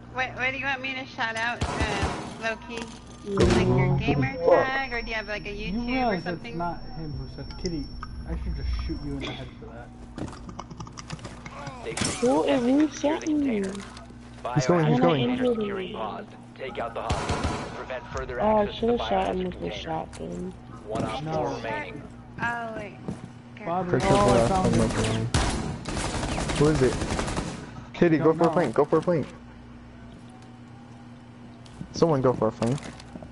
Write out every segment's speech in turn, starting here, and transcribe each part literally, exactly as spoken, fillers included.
What, what do you want me to shout out, uh, Loki? Like your Yeah. gamer tag, or do you have like a You YouTube or realize something? it's not him who said, Kitty, I should just shoot you in the head for that. Well, it reset me. He's going, he's And I going. injured him. Take out the hostage. Prevent further Oh, I access should to have the shot him biohazard with the container. shotgun. One op No. four remaining. Oh, wait. Bob, Pretty oh, sure I the last found time it. I went. Who is it? Kitty, go Don't for a know. flank, go for a flank. Someone go for a flank.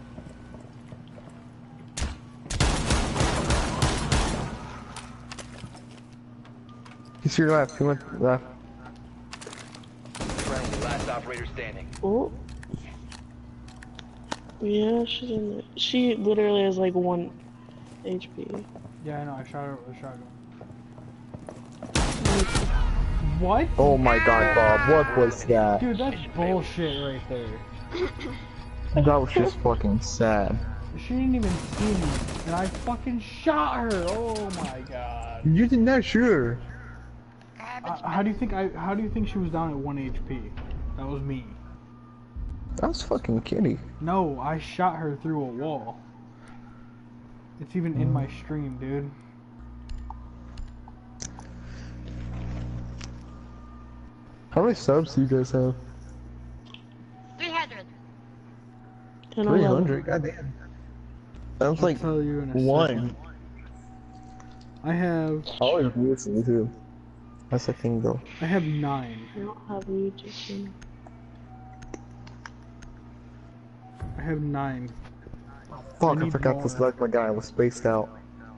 He's to your left, he went left. Friendly, last operator standing. Oh. Yeah, she's in there. She literally has like one H P. Yeah, I know, I shot her with a shotgun. What? Oh my god, Bob, what was that? Dude, that's bullshit right there. That was just fucking sad. She didn't even see me, and I fucking shot her. Oh my god. You did not shoot her. Uh, how do you think I? How do you think she was down at one H P? That was me. That was fucking Kitty. No, I shot her through a wall. It's even in my stream, dude. How many subs do you guys have? three hundred. three hundred, goddamn. Sounds I'll like tell you in a one. second. I have. Always listening too. That's the thing though. I have nine. I don't have YouTube. I have nine. Fuck, I, need forgot more. to select my guy. I was spaced out.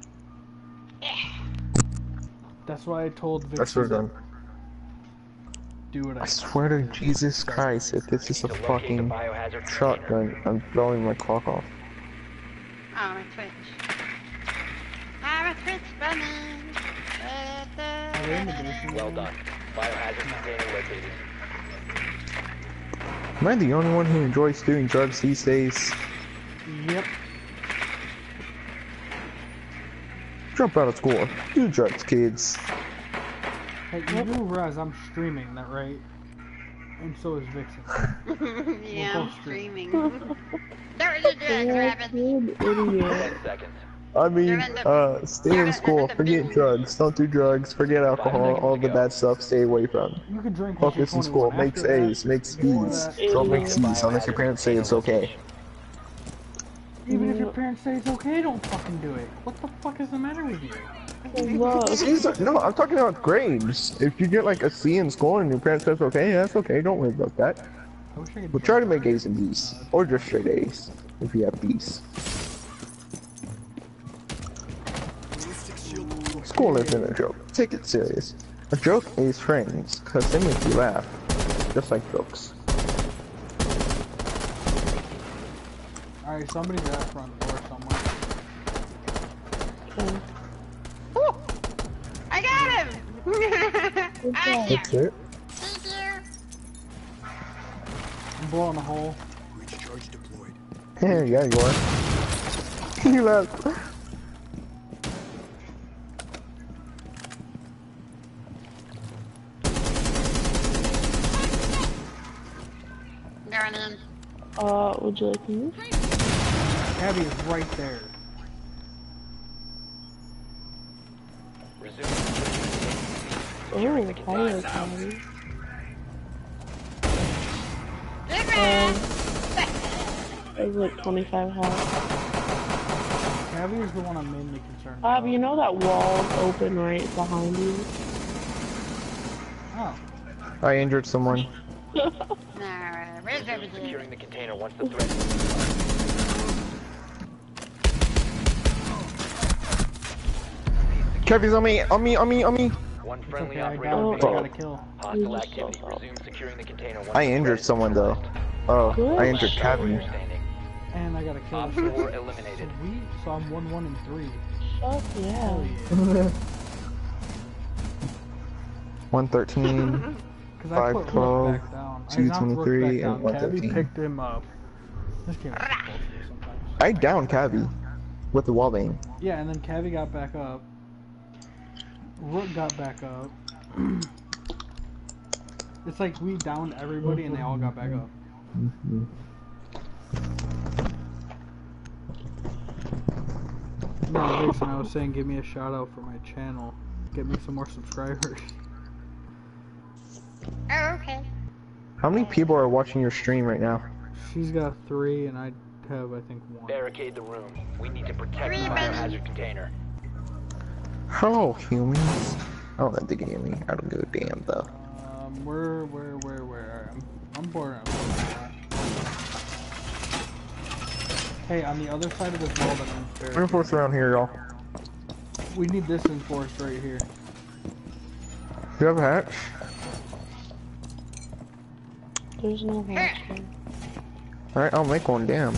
That's why I told Vic I swear to to God. do what I. I swear to Jesus Christ, if this is a fucking shotgun, I'm blowing my clock off. Oh, my Twitch. I'm a Twitch bunny. Da, da, Are they in the da, da, da. basement? Well done. Biohazard container located. Am I the only one who enjoys doing drugs these days? Yep. Jump out of school. Do drugs, kids. Hey, you do realize I'm streaming that, right? And so is Vixen. Yeah, We're I'm both streaming. There is a drug rabbit. Good idiot. Ten seconds. I mean, uh, stay in school, forget drugs, don't do drugs, forget alcohol, all the bad stuff, stay away from. You can drink once you're Focus in school, twenty-one. makes After that, A's, makes before B's. that- Don't make C's unless your parents say it's okay. Even if your parents say it's okay, don't fucking do it. What the fuck is the matter with you? Love. C's are, no, I'm talking about grades. If you get like a C in school and your parents say it's okay, that's okay, don't worry about that. I wish I could. But try to make A's and B's. Or just straight A's, if you have B's. School isn't a joke. Take it serious. A joke is friends, cause they make you laugh. Just like jokes. Alright, somebody's at front door somewhere. Okay. Ooh, I got him! I'm here. That's it. Thank you. I'm blowing a hole. Yeah, yeah, you are. You left. Going in. Uh, would you like to move? Abby is right there. Resume. Oh, fire party. Good man. It was like twenty-five health. Abby is the one I'm mainly concerned Bob, about. you know that wall is open right behind you? Oh. I injured someone. Alright, where's everything? Securing the container once the threat. Kevy's on me, on me, on me, on me. One It's friendly okay, I operator got, I remaining. got a kill. Hostile activity. Resume securing the container once I the injured threat is someone though. neutralized. Oh, Good. I injured Kevin. Operator standing. And I got a kill. Op four eliminated. Sweet, so I'm one, one, and three. Fuck yeah. Hell yeah. one thirteen. Cause I Five, put Rook twelve, back down. I two knocked Rook twenty-three, back down. and one Cabby thirteen. picked him up. This game is bullshit sometimes. I downed Cavi with the wall bang. Yeah, and then Cavi got back up. Rook got back up. It's like we downed everybody and they all got back up. Mm-hmm. No, Vixen, I was saying give me a shout out for my channel. Get me some more subscribers. Oh, okay. How many people are watching your stream right now? She's got three and I have, I think, one. Barricade the room. We need to protect Three, the buddy. biohazard container. Hello, humans. I don't have to give me. I don't give a damn though. Um, where, where, where, where? I'm, I'm bored. I'm Hey, on the other side of this wall that I'm barricaded. Reinforce around here, y'all. We need this enforced right here. You have a hatch? There's no hatch here. Alright, I'll make one, damn.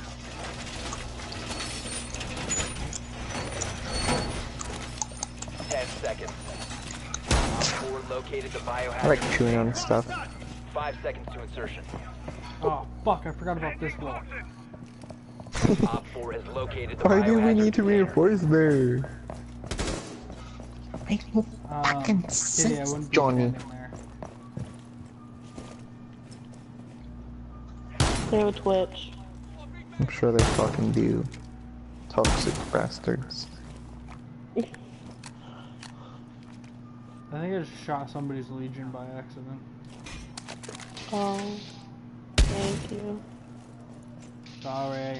Ten seconds. Op four located the biohazard I like chewing on container. stuff. Five seconds to insertion. Oh, fuck, I forgot about this wall. Op four has located the Why do we biohazard need to container. reinforce there? Make no Um, fucking Kitty, I sense, wouldn't be Johnny. standing there. They have a Twitch. I'm sure they fucking do. Toxic bastards. I think I just shot somebody's Legion by accident. Oh, thank you. Sorry.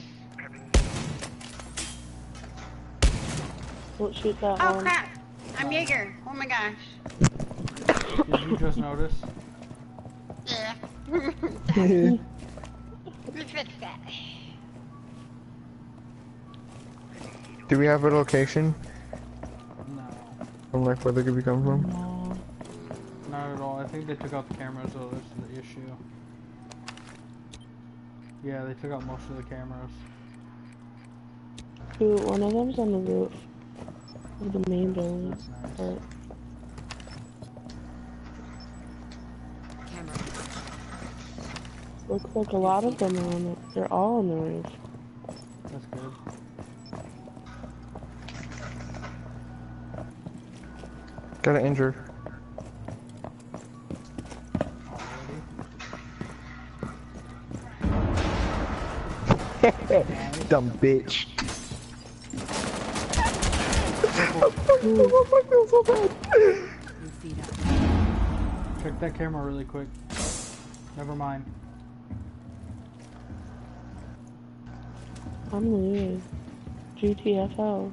Don't shoot that Oh, one. crap. I'm Jaeger. Oh, my gosh. Did you just notice? Yeah. Let's fix that. Do we have a location? No. From like where they could be coming from? No. Not at all. I think they took out the cameras though, that's the issue. Yeah, they took out most of the cameras. Dude, one of them's on the roof of the main building. That's nice. But looks like a lot of them are on it. They're all on the roof. That's good. Got an injured. Already? Dumb bitch. Check that camera really quick. Never mind. I'm leaving. G T F O.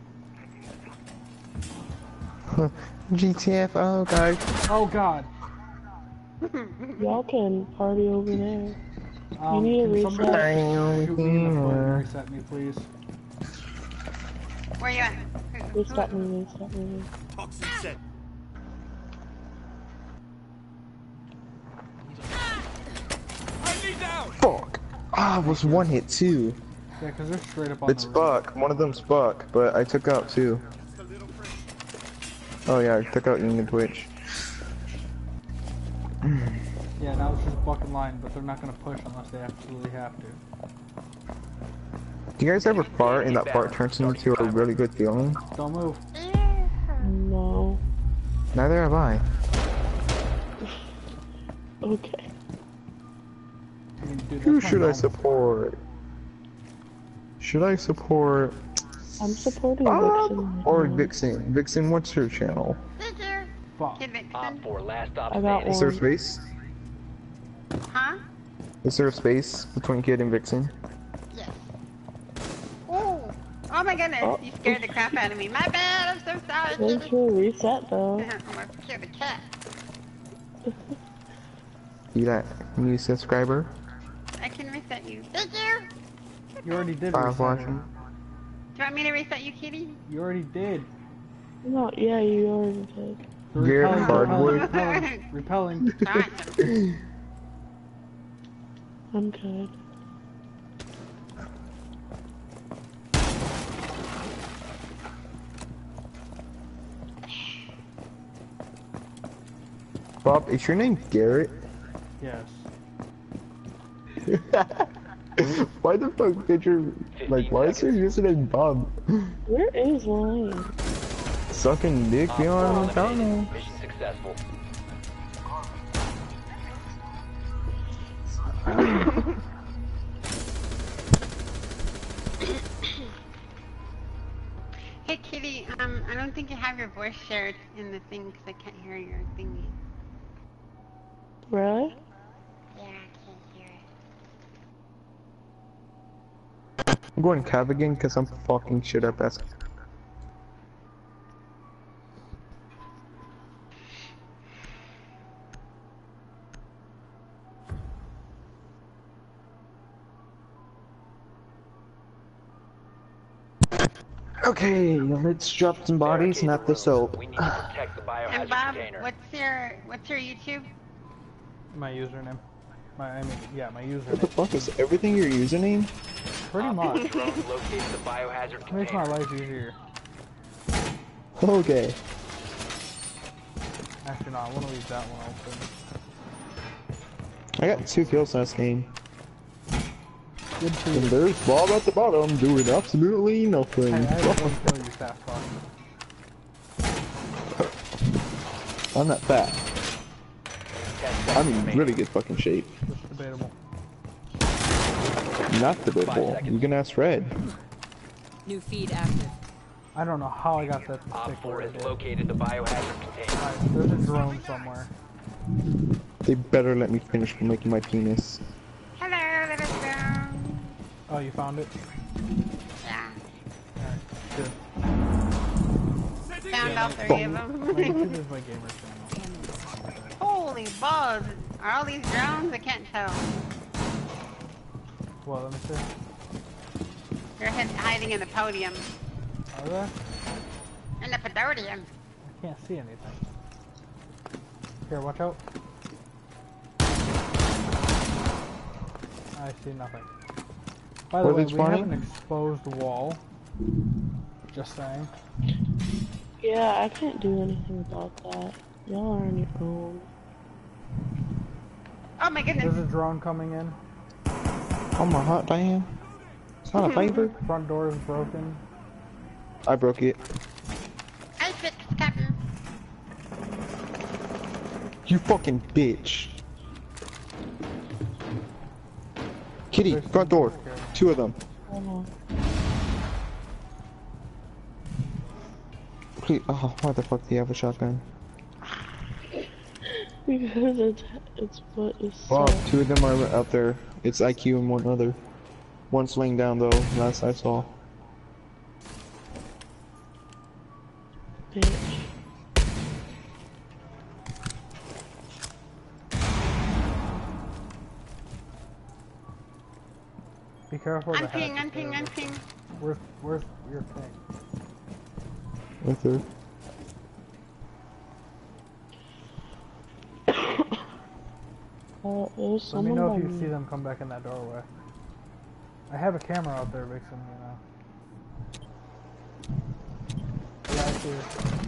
G T F O, guys. Oh god. Y'all can party over there. Um, need to can somebody reset. shoot me in the foot and reset me, please? Where you at? Who- Reset who- me, reset me. Fuck. Ah, I was one hit too. Yeah, because they're straight up on It's the roof. Buck. One of them's Buck, but I took out two. Oh yeah, I took out Union Twitch. Yeah, now it's just Buck and Line, but they're not going to push unless they absolutely have to. Do you guys ever fart and that fart turns into a really good feeling? Don't move. No. Neither have I. Okay. I mean, dude, Who that's my should I mom. support? Should I support I'm supporting Bob Vixen. or right now. Vixen? Vixen, what's your channel? Victor. Fuck. Kid Op Vixen. four, last stop I got standing. Is there one. space? Huh? Is there a space between Kid and Vixen? Yes. Oh. Oh my goodness. Oh. You scared the crap out of me. My bad. I'm so sorry. Thanks Kitty. for a reset though. I'm gonna kill the cat. You that new subscriber? I can reset you. Victor. You already did I was reset watching. him. Do you want me to reset you, Kitty? You already did. No, yeah, you already did. The You're repelling, hardwood. repelling, repelling, repelling. Alright. I'm good. Bob, is your name Garrett? Yes. Why the fuck did your like? Why is your username Bob? Where is Lion? Sucking dick Op four beyond the eliminated. tunnel. Mission successful. Hey Kitty, um, I don't think you have your voice shared in the thing because I can't hear your thingy. Really? Yeah, I can't hear it. I'm going Cav again because I'm fucking shit up as. Okay, let's drop some bodies, not the soap. We need to protect the biohazard And Bob, container. what's your what's your YouTube? My username. My, I mean, yeah, my What the username. fuck is everything your username? Pretty much. Drone located the biohazard Makes my container. life easier. Okay. Actually, no, I want to leave that one open. I got two kills last game. Good for And you. there's Bob at the bottom doing absolutely nothing. Hey, I had one kill, you fat fuck. I'm not fat. Ten I'm seconds in remaining. really good fucking shape. It's debatable. Not debatable. You can ask Red. New feed active. I don't know how I got that to Op stick four where has it did. located the biohazard container. Alright, there's a drone somewhere. They better let me finish making my penis. Hello, little girl. Oh, you found it? Yeah, Alright, good. found all three of My them. YouTube is my gamer channel. Holy balls! Are all these drones? I can't tell. Well, let me see. They're hid- hiding in the podium. Are there? In the podium. I can't see anything. Here, watch out. I see nothing. By the Were way, they we have spawning? an exposed wall. Just saying. Yeah, I can't do anything about that. Y'all are on your own. Oh my goodness! There's a drone coming in. Oh my hot damn. It's not a favor. Front door is broken. I broke it. I fixed Captain. You fucking bitch. Kitty, front door. Two of them. Hold on. Please. Oh, why the fuck do you have a shotgun? Because it's it's what is Wow, so two of them are out there. It's I Q and one other. One's laying down though, last I saw. bitch. Be careful of the Unping, hatchet unping, there. unping. Where's, where's your thing? With her. Uh, there's Let me someone know by if you me. see them come back in that doorway. I have a camera out there, Vixen, you know. Yeah, I see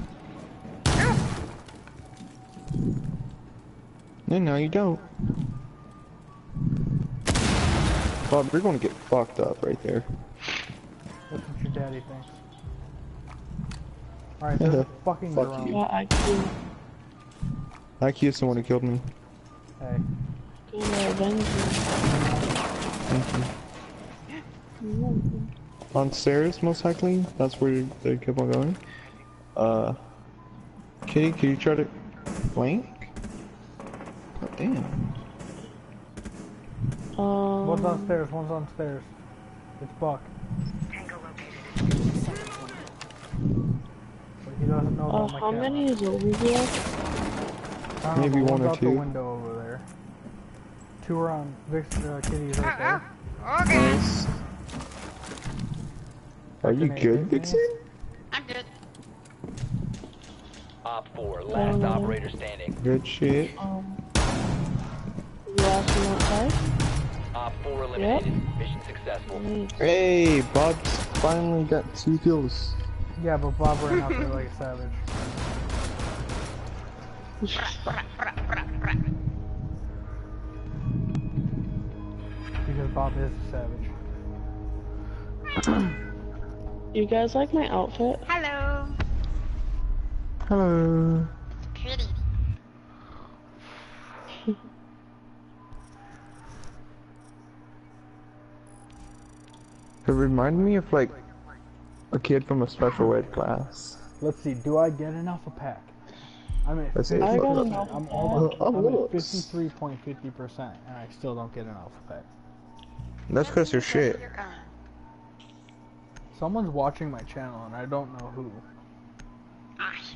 it. No, no, you don't. Bob, you're gonna get fucked up right there. That's what your daddy thinks. Alright, there's a fucking Fuck drone. you. What I do? I Q is the one who killed me. Hey. Go to avenge Thank you. you. On stairs, most likely. That's where they kept on going. Uh, Kitty, can you try to flank? God damn. Um, One's on stairs, one's on stairs. It's Buck. But he doesn't know uh, about my how camera. many is over here? I don't know, Maybe but one one's or out two. the window over there. Two are on Vixen, uh, Kitty's Oh, right there. oh, okay. Nice. Are you Fucking good, A, Vixen? I'm good. Op four, last Um, operator standing. Good shit. Um, the last one outside? Op four eliminated. Mission successful. Nice. Hey, Bob's finally got two kills. Yeah, but Bob ran out there like a savage. Bra, bra, bra, bra. Because Bob is a savage. You guys like my outfit? Hello. Hello. Pretty. It reminded me of like a kid from a special ed class. Let's see. Do I get enough a pack? I'm at Let's see. fifty I got percent. enough I'm a almost. pack. I'm at Almost. fifty-three point fifty percent, and I still don't get enough a pack. That's because you're shit. You're gone. Someone's watching my channel, and I don't know who. Awesome.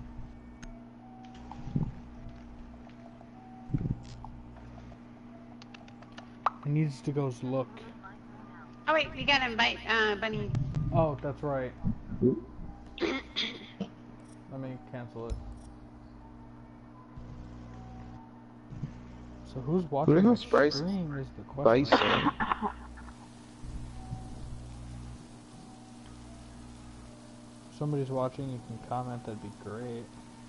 He needs to go look. Oh wait, we gotta invite uh, Bunny. Oh, that's right. Let me cancel it. So who's watching Who the my hell's Bryce? stream is the question. Bison. If somebody's watching, you can comment, that'd be great.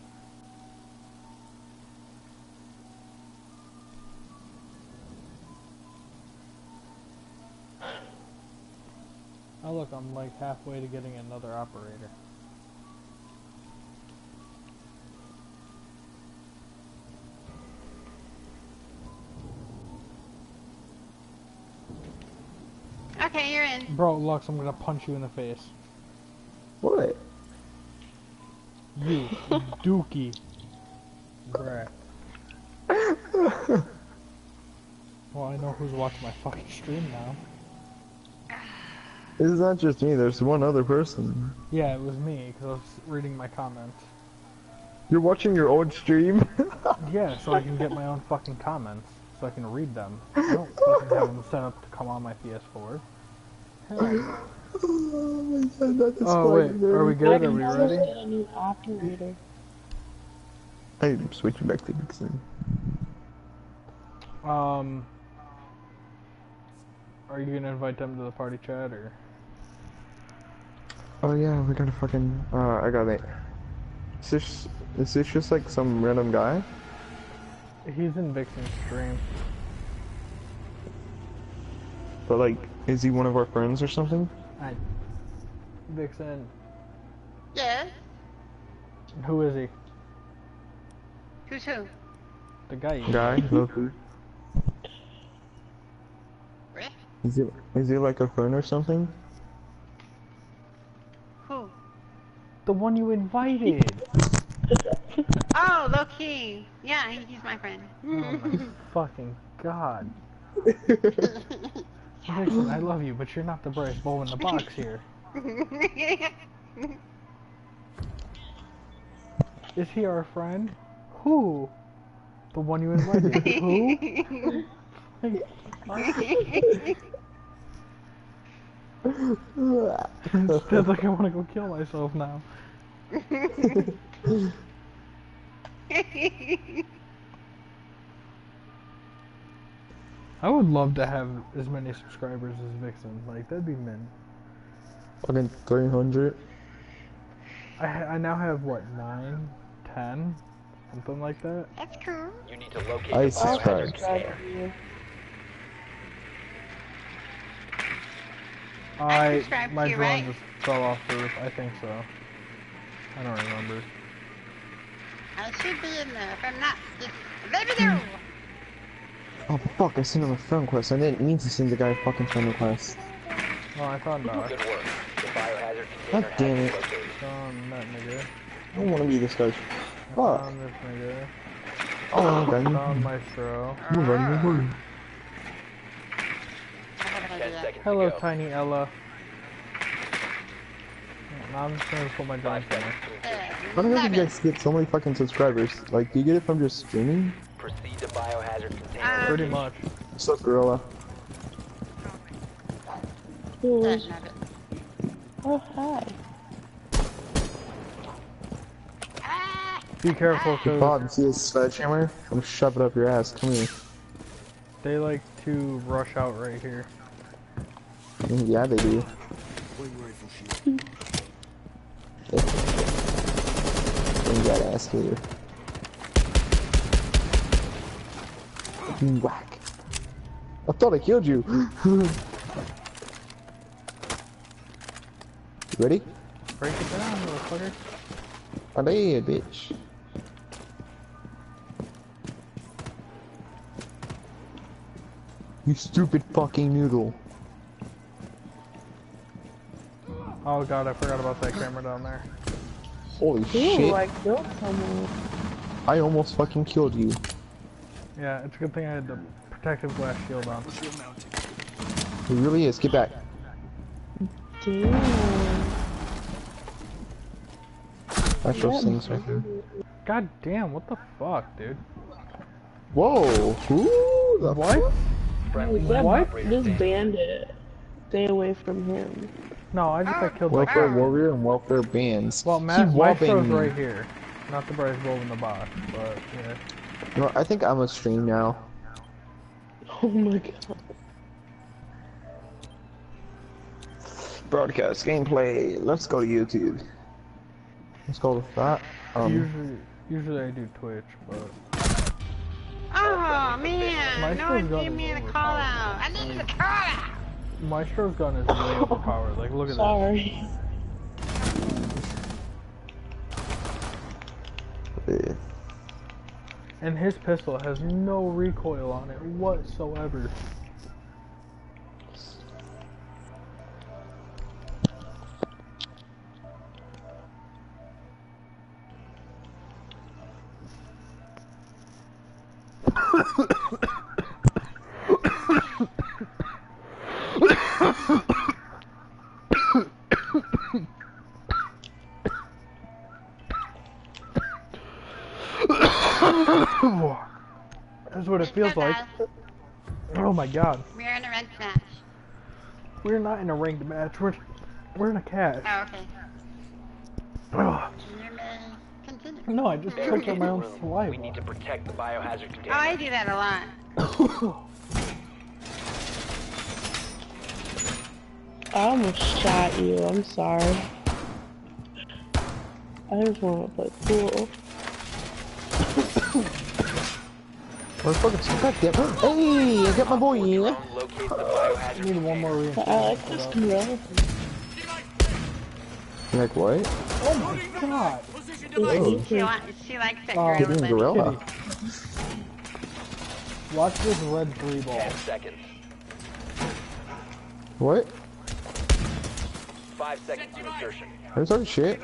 Oh look, I'm like halfway to getting another operator. Okay, you're in. Bro, Lux, I'm gonna punch you in the face. What? You, Dookie. Bruh. Well, I know who's watching my fucking stream now. It's not just me, there's one other person. Yeah, it was me, because I was reading my comments. You're watching your own stream? Yeah, so I can get my own fucking comments, so I can read them. I don't fucking have them set up to come on my P S four. Oh my god, that is Oh wait, funny, are we man. good? Are we Let's ready? get a new operator. I'm switching back to Vixen. Um, are you gonna invite them to the party chat, or? Oh yeah, we're gonna fucking, uh, I got it. Is this, is this just like some random guy? He's in Vixen's stream. But like, is he one of our friends or something? I, Vixen, Yeah. who is he? Who's who? The guy. Guy? No food. Rick? Is he, is he like a friend or something? Who? The one you invited. Oh, low key. Yeah, he, he's my friend. Oh my fucking god. Vixen, I love you, but you're not the brightest bulb in the box here. Is he our friend? Who? The one you invited. Who? Sounds like I want to go kill myself now. I would love to have as many subscribers as Vixen. Like, that'd be min. Fucking three hundred? I, ha I now have, what, nine? ten? Something like that? That's cool. You need to locate I the biohazard subscribe. container. I, subscribe to my you, drone right? just fell off the roof. I think so. I don't remember. I should be in there if I'm not. Just let me know. Oh fuck, I sent him a friend request. I didn't mean to send the guy a fucking friend request. Oh, I thought not. Good work. The biohazard God container damn has it. been located. Found that nigga. I don't want to be this guy's. Fuck. Found this nigga. Oh, okay. Found Maestro. Move on, move on. Ten seconds Hello, to go. tiny Ella. Now I'm just gonna put my drone Five center. seconds. How the hell do you guys get so many fucking subscribers? Like, do you get it from just streaming? Proceed to biohazard container. Um, Pretty much. What's up, Gorilla? Cool. Oh, hi. Ah, Be careful, You cause bought see this sledgehammer? I'm gonna shove it up your ass. Come here. they like to rush out right here. Mm, Yeah, they do. You got ass here. Whack. I thought I killed you. You ready? Break it down, motherfucker. I did, bitch. You stupid fucking noodle. Oh god, I forgot about that camera down there. Holy Ooh, shit. I killed someone. I almost fucking killed you. Yeah, it's a good thing I had the protective glass shield on. It really is. Get back. Damn. That's those things right there. God damn, what the fuck, dude? Whoa! Who the What? Friendly That- What? This bandit. Stay away from him. No, I just got killed by Welfare Welfare. Warrior and Welfare Bands. Well, Keep Ma Maestro's whopping me. right here. Not the brightest bulb in the box, but yeah. You know, I think I'm a stream now. Oh my god. Broadcast gameplay. Let's go to YouTube. Let's go with that. Um, usually, usually I do Twitch, but Oh man, My no one screen's gave on me is the overpowered. call out. I needed a call out. Maestro's gun is way overpowered. Like, look at Sorry. yeah. this. And his pistol has no recoil on it whatsoever. That's what it feels like. Oh my god. We're in a red match. We're not in a ranked match. We're we're in a cash. Oh, okay. Ugh. You may continue. No, I just choked on my own Room. saliva. We need to protect the biohazard Oh, container. I do that a lot. I almost shot you. I'm sorry. I just want to play pool. Where the fuck is God damn it. Hey, I got my boy. Drone locates the biohazard I need one more container. I reinforcement. like this gorilla. Like what? Oh my god. Oh, She, li she likes that Oh, gorilla. Hidden buddy. gorilla. Watch this red three ball. Ten seconds. What? Five seconds to insertion. There's our shit.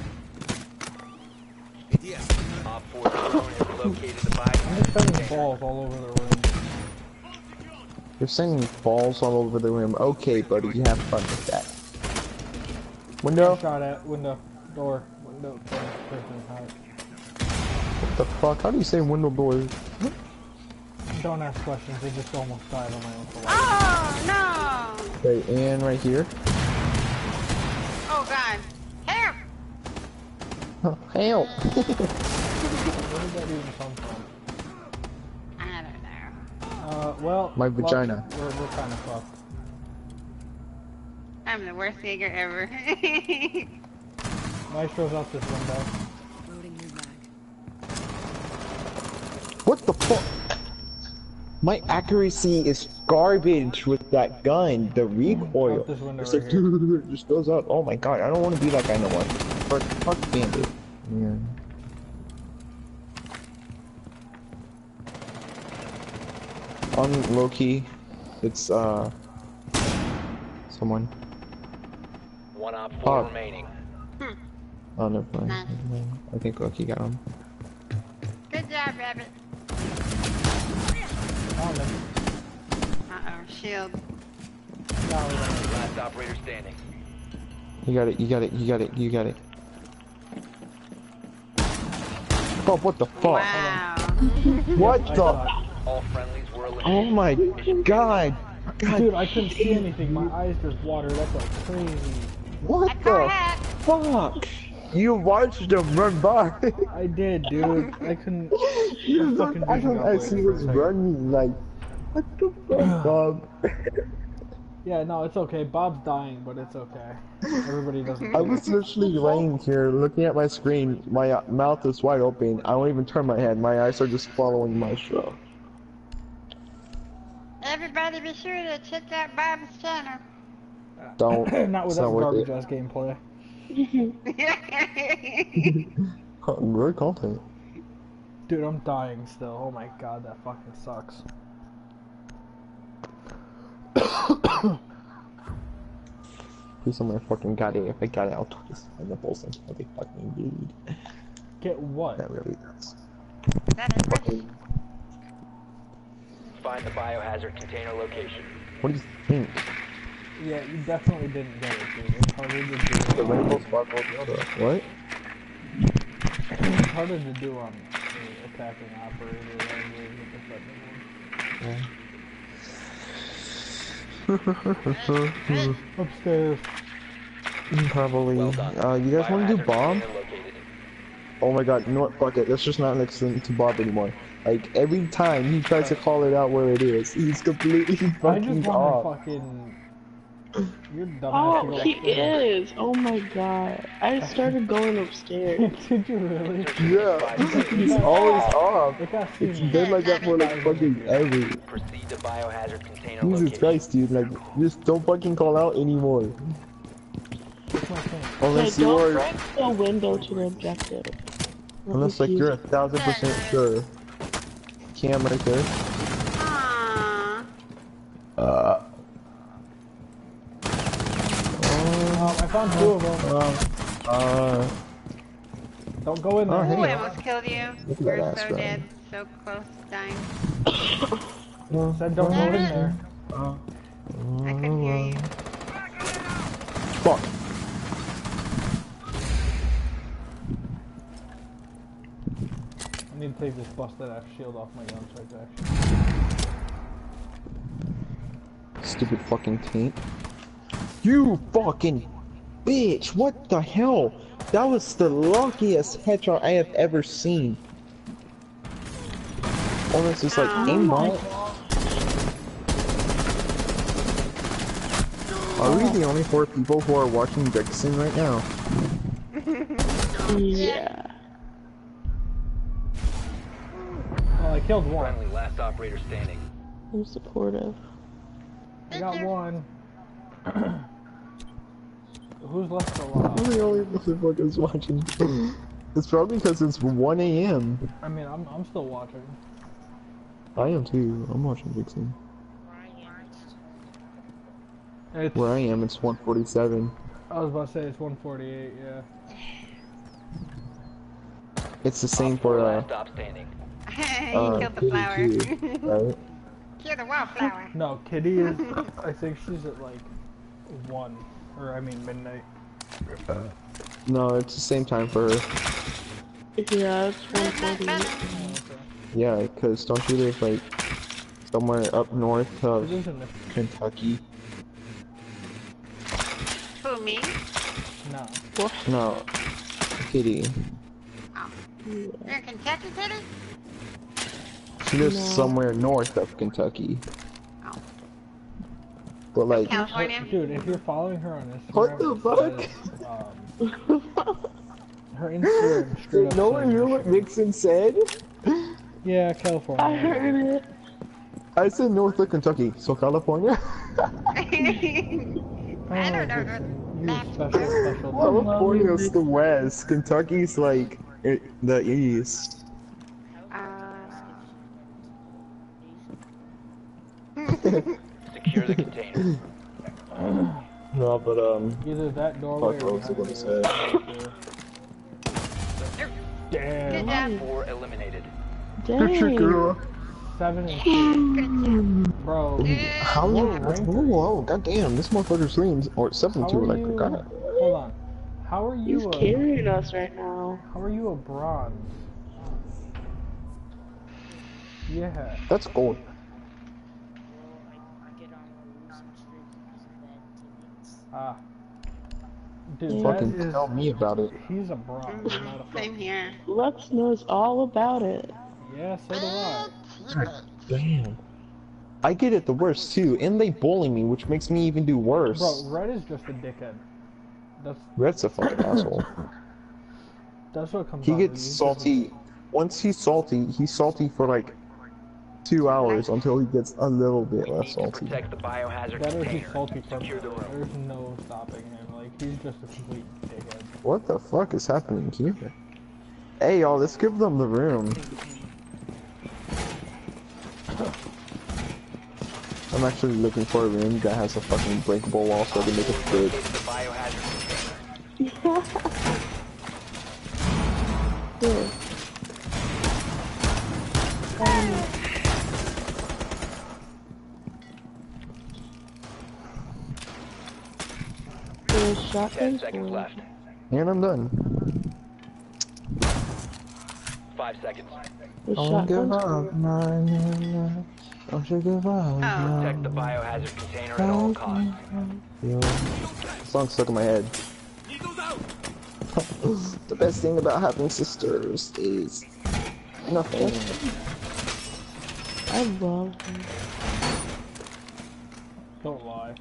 Op four drone has located the I'm just biohazard sending container. balls all over the room. You're sending balls all over the room. Okay, buddy, you have fun with that. Window? Shot at window, door, window, door, person, high. What the fuck? How do you say window doors? Don't ask questions. They just almost died on my own saliva. Oh no! Okay, and right here. Oh god! Help! Help! Where did that even come from? I don't know. Uh, well. My luck- vagina. We're, we're kind of fucked. I'm the worst Jaeger ever. Maestro's out this window. Loading new mag. What the fuck? My accuracy is garbage with that gun. The recoil. Out this window It's right like, here. dude, it just goes out. Oh my god, I don't want to be that kind of one. Fuck, fuck Bandit. Yeah. On low key, it's uh someone. One op four Oh. remaining. Oh, never mind. Nice. Never mind. I think Loki got him. Good job, Rabbit. Found him. Uh oh, shield. No, we don't. Last operator standing. You got it. You got it. You got it. You got it. Oh, what the fuck? Wow. What I the? thought- All friendlies were Oh eliminated. my god! God, Dude, I couldn't see anything. My eyes just watered up like crazy. what I caught the hat. fuck? You watched them run by. I did, dude. I couldn't. You fucking look, I vision don't got actually blank for a was second. running like, what the fuck, Bob? Yeah, no, it's okay. Bob's dying, but it's okay. Everybody doesn't. I was literally laying here looking at my screen. My uh, mouth is wide open. I don't even turn my head. My eyes are just following my show. Everybody be sure to check out Bob's channel. Don't. Not with it's that not worth garbage it. ass gameplay. Oh, good content. Dude, I'm dying still. Oh my god, that fucking sucks. Please somewhere fucking got it. If I got it, I'll twist my nipples and what they fucking dude. Get what? That really does. Is that it? Fucking. Find the biohazard container location. What do you think? Yeah, you definitely didn't get it, dude. It's harder to do. The on- rainbow sparkle the other. What? It's harder to do on the attacking operator than it is with the defending one. Upstairs. Probably. Well done. Uh, you guys want to do Biohazard bomb? container located. Oh my god, you know what? Fuck it. Let's just not listen to Bob anymore. Like, every time he tries to call it out where it is, he's completely I fucking just off. want to fucking. You're dumb. Oh, he is. Oh my god. I started going upstairs. Did you really? Yeah, he's always off. It got It's seen. been like that for like fucking ever. Proceed to biohazard container Jesus location. Christ, dude. Like, just don't fucking call out anymore. That's my thing. Hey, Unless you don't are, break the window to the objective. unless like you're a thousand percent sure. Cam right there. Aww. Uh. Um, I found two of them. Uh. Uh. Don't go in there. Oh, hey. Ooh, I almost killed you. Look at We're that so ass run. dead. So close to dying. Uh, Said don't go in there. uh, I couldn't hear you. Fuck. I need to take this busted ass shield off my gun so I can actually. Stupid fucking taint. You fucking bitch! What the hell? That was the luckiest headshot I have ever seen. Almost just like aimbot. Are we the only four people who are watching Vixen right now? Yeah. Well, I killed one. Friendly, last operator standing. I'm supportive. I got one. Who's left I'm alive? the only motherfuckers watching. It's probably because it's one A M I mean, I'm I'm still watching. I am too. I'm watching Vixen. It's, Where I am, it's one forty-seven. I was about to say it's one forty-eight. Yeah. It's the same Op four, for uh. last stop standing. He uh, killed the Kitty flower. too, right? Kill the wildflower. No, Kitty is. I think she's at like one, or I mean midnight. No, it's the same time for her. Yeah, it's one forty-eight. Oh, okay. Yeah, cause don't you live like somewhere up north It of isn't. Kentucky? Who, me? No. No, Kitty. You're in Kentucky City? She lives No. somewhere north of Kentucky. Oh. But like, California? Dude, if you're following her on Instagram, What the it says, um, her Instagram straight up. no one says hear what Nixon said? Yeah, California. I heard it. I said north of Kentucky, so California. I don't know. You're That's special, special. California's the west, Kentucky's like i the east. Uh, Secure the container. No, but um, Either that doorway fuck, or what was I behind gonna you. say? Damn. good job. Four eliminated. Dang. Seven and two. Good job. Bro, How What you? rank Whoa, are you? whoa, goddamn! This motherfucker streams or seven how two are like you? God. Hold on. How are you He's a, carrying us right now. how are you a bronze? Yeah. That's gold. Ah. Dude, that Fucking is, tell me about it. he's a bronze, not a Same here. Lux knows all about it. Yeah, so do I. Damn. I get it the worst too, and they bully me, which makes me even do worse. Bro, Red is just a dickhead. That's Red's a fucking asshole. that's what comes He out. gets He's just a- salty. Once he's salty, he's salty for like two hours until he gets a little bit We less need to salty. protect the biohazard That is he's container. salty Secure the permanently. room. There's no stopping him. Like he's just a complete dickhead. What the fuck is happening here? Hey y'all, let's give them the room. I'm actually looking for a room that has a fucking breakable wall so I can make a bridge. Located the biohazard container. Good. Um, there's Ten shotgun seconds for- left. And I'm done. Five seconds. there's Don't give shotgun up, for- no, no, no. Don't you give up, Oh. Protect the biohazard container at all costs. Yo. The song's stuck in my head. The best thing about having sisters is nothing. I love him. Don't lie.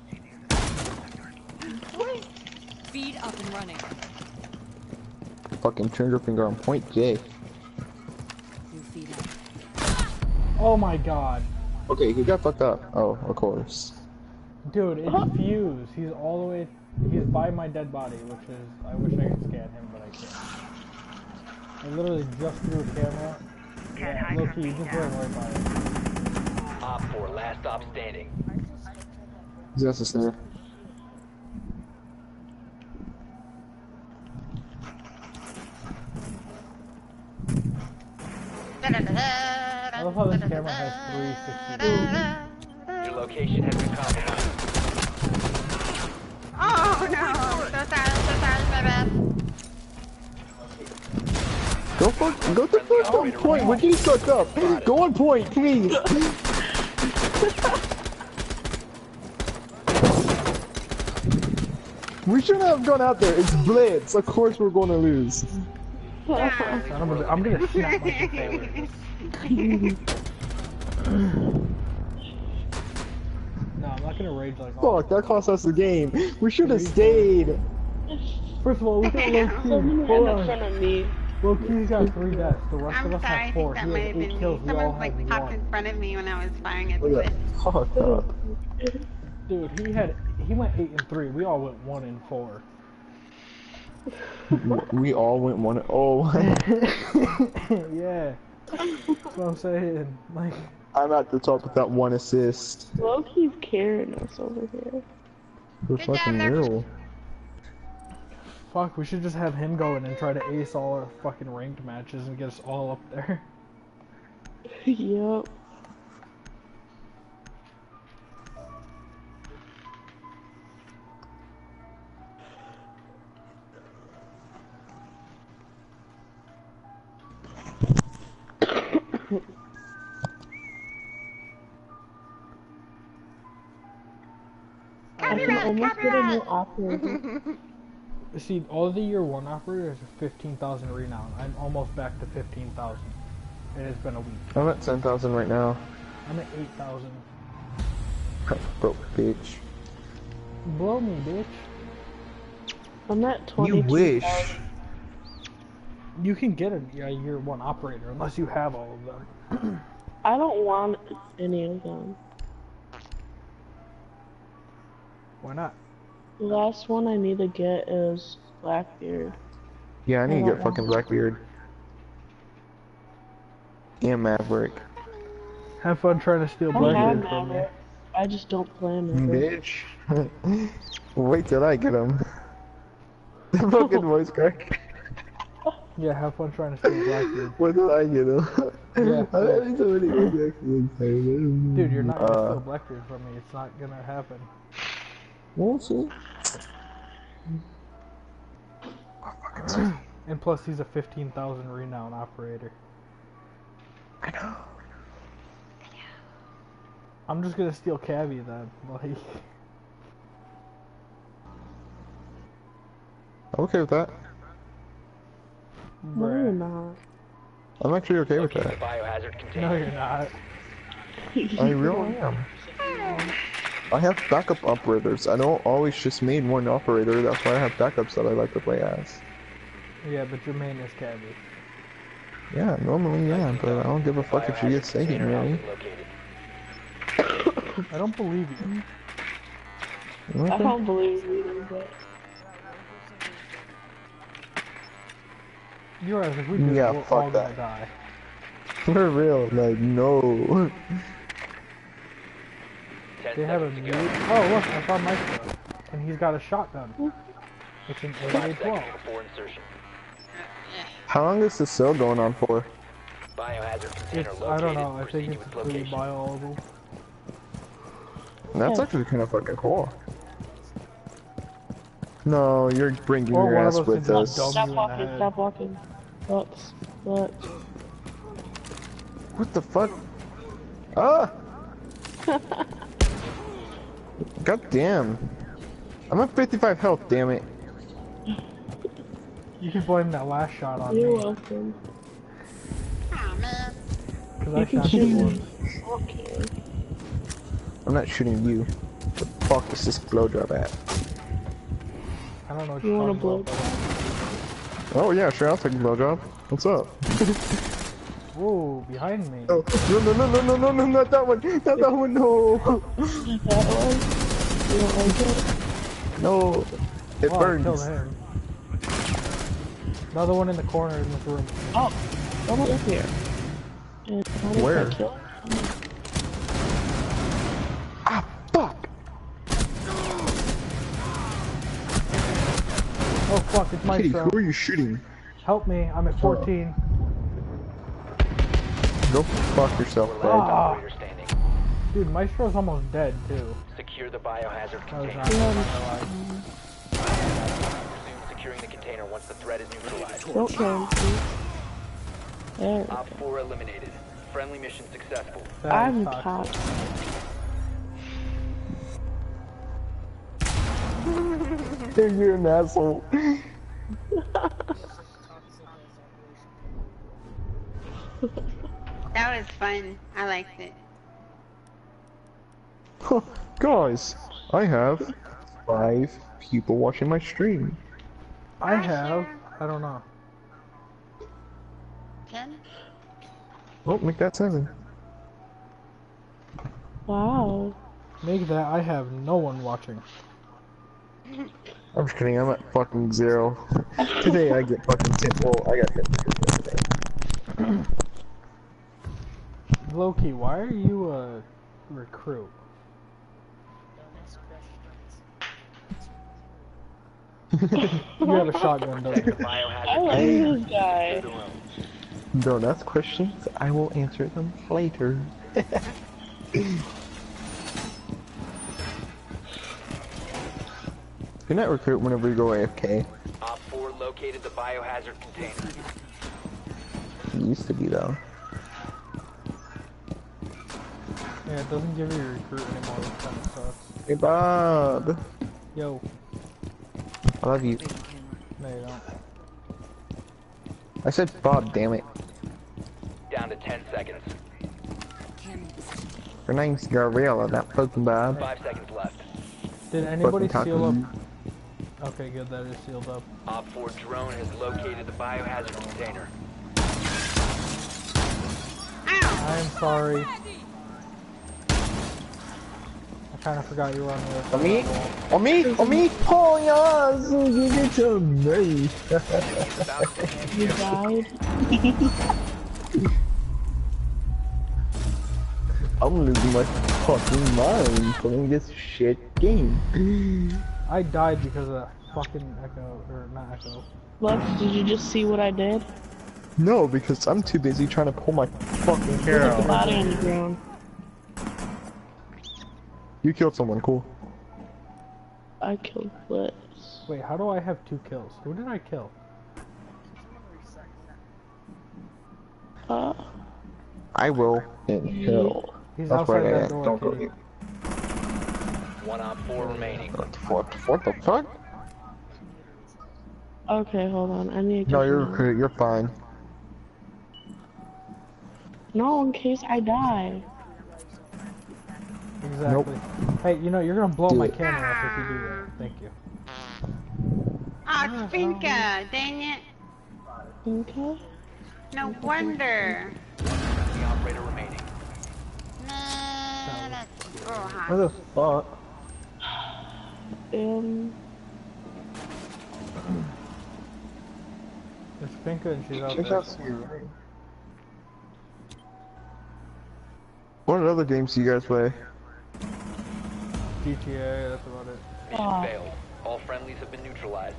Feed up and running. Fucking turn your finger on point J. New feed up. Oh my god. Okay, he got fucked up. Oh, of course. Dude, it's fused. He's all the way. He's by my dead body, which is. I wish I could scan him, but I can't. I literally just threw a camera. Yeah, Loki, you just weren't worried about it. Op four, last stop standing. He's got a snare. I love how this camera has three sixty. Your location has been compromised. Oh no! So sorry, so sorry, my bad. Go for, go to first on point. We're getting stuck up. Go on point, please. We shouldn't have gone out there. It's blitz. Of course we're going to lose. I'm gonna, I'm gonna snap my controller. No, I'm not gonna rage like all. Fuck, that cost us the game. We should have stayed. First of all, we got low key. Someone Hold right in front on. of me. Low key's got three deaths. The rest I'm of us sorry, I have think four. that He might has have been eight me. kills. We all Someone like have popped in one. front of me when I was firing at the Look at blitz. that. Fucked up. Dude, he had. He went eight and three. We all went one and four. We all went one. Oh, Yeah. That's what I'm saying. Like. I'm at the top with that one assist. Loki's carrying us over here. We're Good job, fucking Nick. real. Fuck, we should just have him go in and try to ace all our fucking ranked matches and get us all up there. Yup. I can almost get a new operator. See, all the year one operators are fifteen thousand renown. I'm almost back to fifteen thousand. It has been a week. I'm at ten thousand right now. I'm at eight thousand. Broke bitch. Blow me, bitch. I'm at twenty. You wish. You can get a, a year one operator unless you have all of them. I don't want any of them. Why not? The last one I need to get is Blackbeard. Yeah, I need to I get don't fucking want- Blackbeard. And Maverick. Have fun trying to steal I have Blackbeard from me. Maverick. I just don't play Maverick. Bitch. Wait till I get him. The fucking voice crack. Yeah, have fun trying to steal Blackbeard. Wait till I get him. Yeah. I'm having so many excited. Dude, you're not gonna Uh, steal Blackbeard from me. It's not gonna happen. We'll see. And plus, he's a fifteen thousand renown operator. I know. I'm just gonna steal Cavi then. Like, I'm okay with that. No, you're bruh. not. I'm actually okay with Locate the that. biohazard container. No, you're not. I really am. I have backup operators. I don't always just need one operator. That's why I have backups that I like to play as. Yeah, but your main is Cavi. Yeah, normally yeah, but I don't give a fuck if she gets Biohazard taken, container has really. been located. I don't believe you. I Okay. don't believe you, but You realize if we do, Yeah, we're fuck all that. gonna die. For real, like, no. Ten They have a seconds mute. to go. Oh, look, I found Maestro. And he's got a shotgun. It's an Five A A seconds twelve. before insertion. How long is this still going on for? Biohazard container It's, located. I don't know, I Proceed think to it's its completely location. bioavailable. That's Yeah. actually kind of fucking cool. No, you're bringing Or your one of ass us with can us. just dump Stop you in the walking, head. stop walking. Lux, Lux. What the fuck? Ah! God damn. I'm at fifty-five health, damn it. You can blame that last shot on You're me. welcome. Oh man. Because I You can shot shoot you me. once. Okay. I'm not shooting you. The fuck is this blowjob at? I don't know what You you're want a talking blow? about. Oh yeah, sure, I'll take a blowjob. What's up? Whoa, behind me. Oh, no, no, no, no, no, no, no, not that one. Not that one, no. That one? You don't like it? No. It Oh, I burns. killed him. Another one in the corner in this room. Oh, come up here. And how did Where? that kill? Ah, fuck. Oh fuck, it's Kitty, Maestro. who are you shooting? Help me, I'm at fourteen. Go fuck yourself, bud. Ah. Operator standing. Dude, Maestro's almost dead too. Secure the biohazard That was container. not Yeah. my life. Resume securing the container once the threat is neutralized. Don't kill him, please. There. Op four eliminated. Friendly mission successful. That I'm is toxic. top. You're an asshole. That was fun. I liked it. Guys, I have five people watching my stream. I have, I don't know. Ten? Oh, make that seven. Wow. Make that I have no one watching. I'm just kidding, I'm at fucking zero. Today I get fucking ten. Well, I got ten today. Loki, why are you a recruit? You have a shotgun, don't you? I like this guy. Don't ask questions, I will answer them later. Do not recruit whenever you go A F K. Op four located the biohazard container. It used to be though. Yeah, it doesn't give you a recruit anymore, which kind of sucks. Hey Bob! Yo, I love you. no you don't. I said Bob, damn it. Down to ten seconds. Her name's Gabriella, not fucking Bob. Five seconds left. Did anybody Fucking seal up? cocky. Okay, good, that is sealed up. Op four drone has located the biohazard container. I am sorry. I kind of forgot you were on the On me? On me? On me? Oh yes! You get to me! About to end. You died. I'm losing my fucking mind playing this shit game. I died because of that fucking echo, or not echo. Lux, did you just see what I did? No, because I'm too busy trying to pull my fucking hair Look at the out. body on the ground. You killed someone, cool. I killed Blitz. Wait, how do I have two kills? Who did I kill? Uh, I will in hell. He's That's outside right, that I door, don't go Kitty. here. One op four remaining. What the fuck? What the fuck? okay, hold on. I need to No, get you're some- recruit, you're fine. No, in case I die. Exactly. Hey, you know, you're gonna blow Do my it. camera up if you do that. Thank you. Oh, Finka, dang it. Okay. No wonder. The operator remaining. Nah, that's oh, Where hot. the fuck? Um, It's Pinka and she's out Check there. out somewhere. What other games do you guys play? G T A, that's about it. Mission Ah. failed. All friendlies have been neutralized.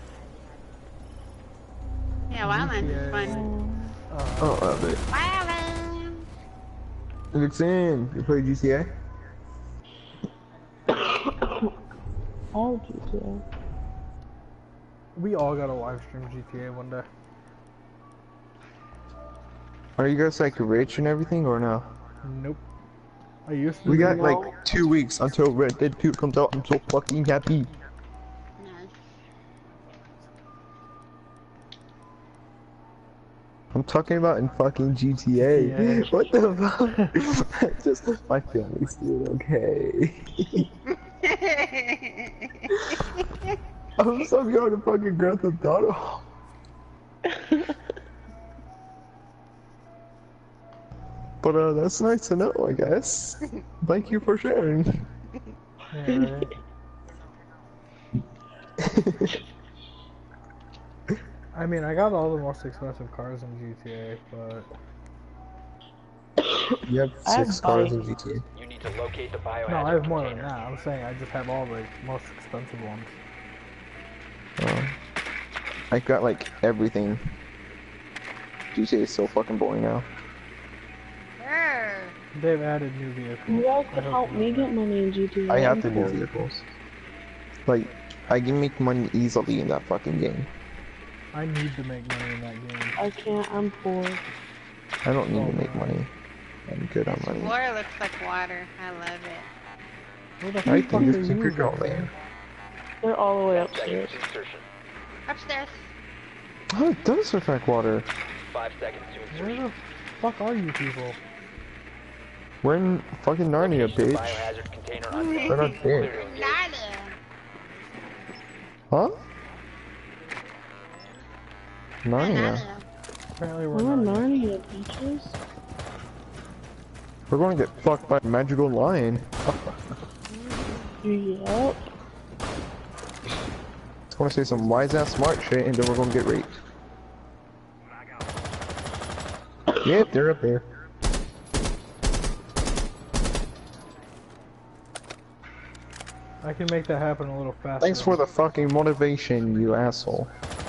Yeah, Wildlands G T A. is fun. Uh, Oh, I love it. Wildlands! Vixen, you play G T A? All G T A. we all gotta live stream G T A one day. Are you guys like rich and everything or no? Nope. I used to We be got no. like two weeks until Red Dead two comes out. I'm so fucking happy. Nice. I'm talking about in fucking G T A. Yeah. What the fuck? Just my family's doing okay. I'm so going to fucking Grand Theft Auto. But uh, that's nice to know, I guess. Thank you for sharing. Yeah, right. I mean, I got all the most expensive cars in G T A, but You have I have six cars in bikes. G T A. You need to locate the biohazard no, I have more than container. that. I'm saying I just have all the most expensive ones. Oh. I got like everything. G T A is so fucking boring now. Brr. They've added new vehicles. You guys I could hope help you me know get that. money in G T A. I have I'm to do poor. vehicles. Like, I can make money easily in that fucking game. I need to make money in that game. I can't, I'm poor. I don't need Oh, to make no. money. I'm good on money. Floor looks like water. I love it. Where the I fuck think are it's you, super Vixen? man. They're all the way Ten upstairs. seconds to insertion. Upstairs. Oh, it does affect water. Five seconds to Where insertion. the fuck are you people? We're in fucking Narnia, Location of bitch. biohazard container We're unknown. not Clear there. to engage. Nada. Huh? Narnia. Nada. Apparently we're We're in not. Narnia, beaches. We're going to get fucked by a magical lion. Yup. It's going to say some wise ass smart shit and then we're going to get raped. Yep, they're up there. I can make that happen a little faster. Thanks for the fucking motivation, you asshole.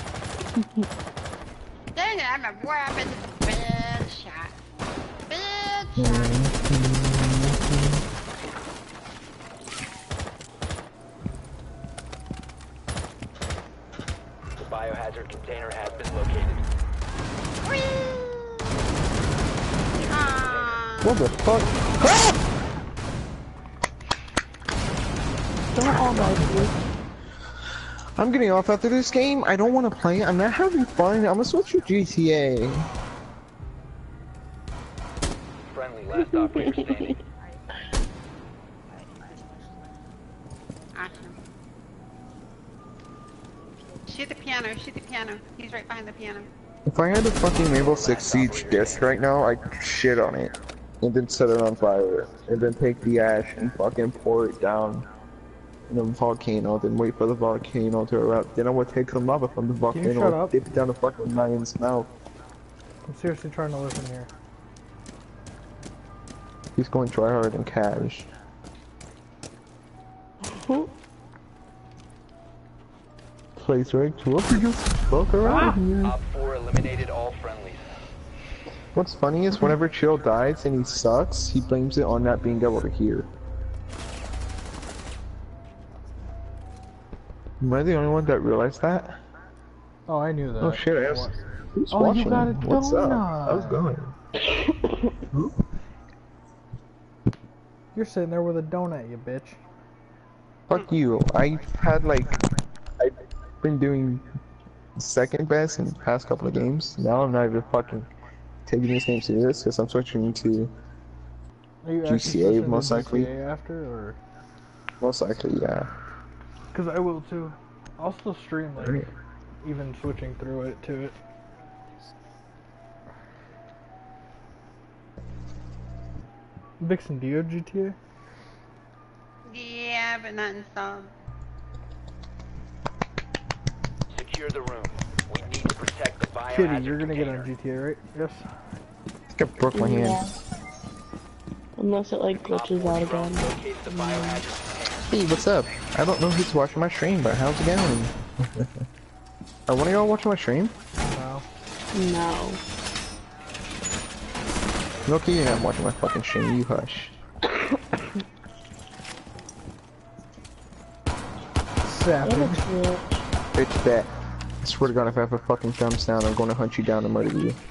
Dang it, I'm a boy. I'm in the bad shot. Bad shot. The biohazard container has been located. Whee! Ah. What the fuck? Don't all die, please. I'm getting off after this game. I don't want to play. I'm not having fun. I'm gonna switch to G T A. Friendly last operator standing. Awesome. Shoot the piano. Shoot the piano. He's right behind the piano. If I had a fucking Rainbow Six Siege disc right now, I'd shit on it. And then set it on fire. And then take the ash and fucking pour it down in a volcano. Then wait for the volcano to erupt. Then I would take some lava from the you volcano shut and up? dip it down the fucking lion's mouth. I'm seriously trying to listen here. He's going try hard and cash. Place right to up you fuck around here. Op four eliminated all friendlies. What's funny is whenever Chill dies and he sucks, he blames it on not being able to hear. Am I the only one that realized that? Oh, I knew that. Oh shit, I have... What? Who's Oh, you watching? got a What's up? donut. How's it going? You're sitting there with a donut, you bitch. Fuck you. I had like... I've been doing second best in the past couple of games. Now I'm not even fucking taking this game serious because I'm switching to... Are you G actually C A switching to most likely. G T A after, or? Most likely, yeah. Cause I will too. I'll still stream like Right. even switching through it to it. Vixen, do you have G T A? Yeah, but not installed. Secure the room. We need to protect the biohazard Kitty, you're gonna get container. on G T A, right? Yes. I think I broke my hand. Yeah. Unless it like Op glitches four out drone again. located the biohazard container. Hey, what's up? I don't know who's watching my stream, but how's it going? Are one of y'all watching my stream? No. No. Loki, you're not watching my fucking stream, you hush. Savage. Bitch, bet. I swear to God, if I have a fucking thumbs down, I'm gonna hunt you down and murder you.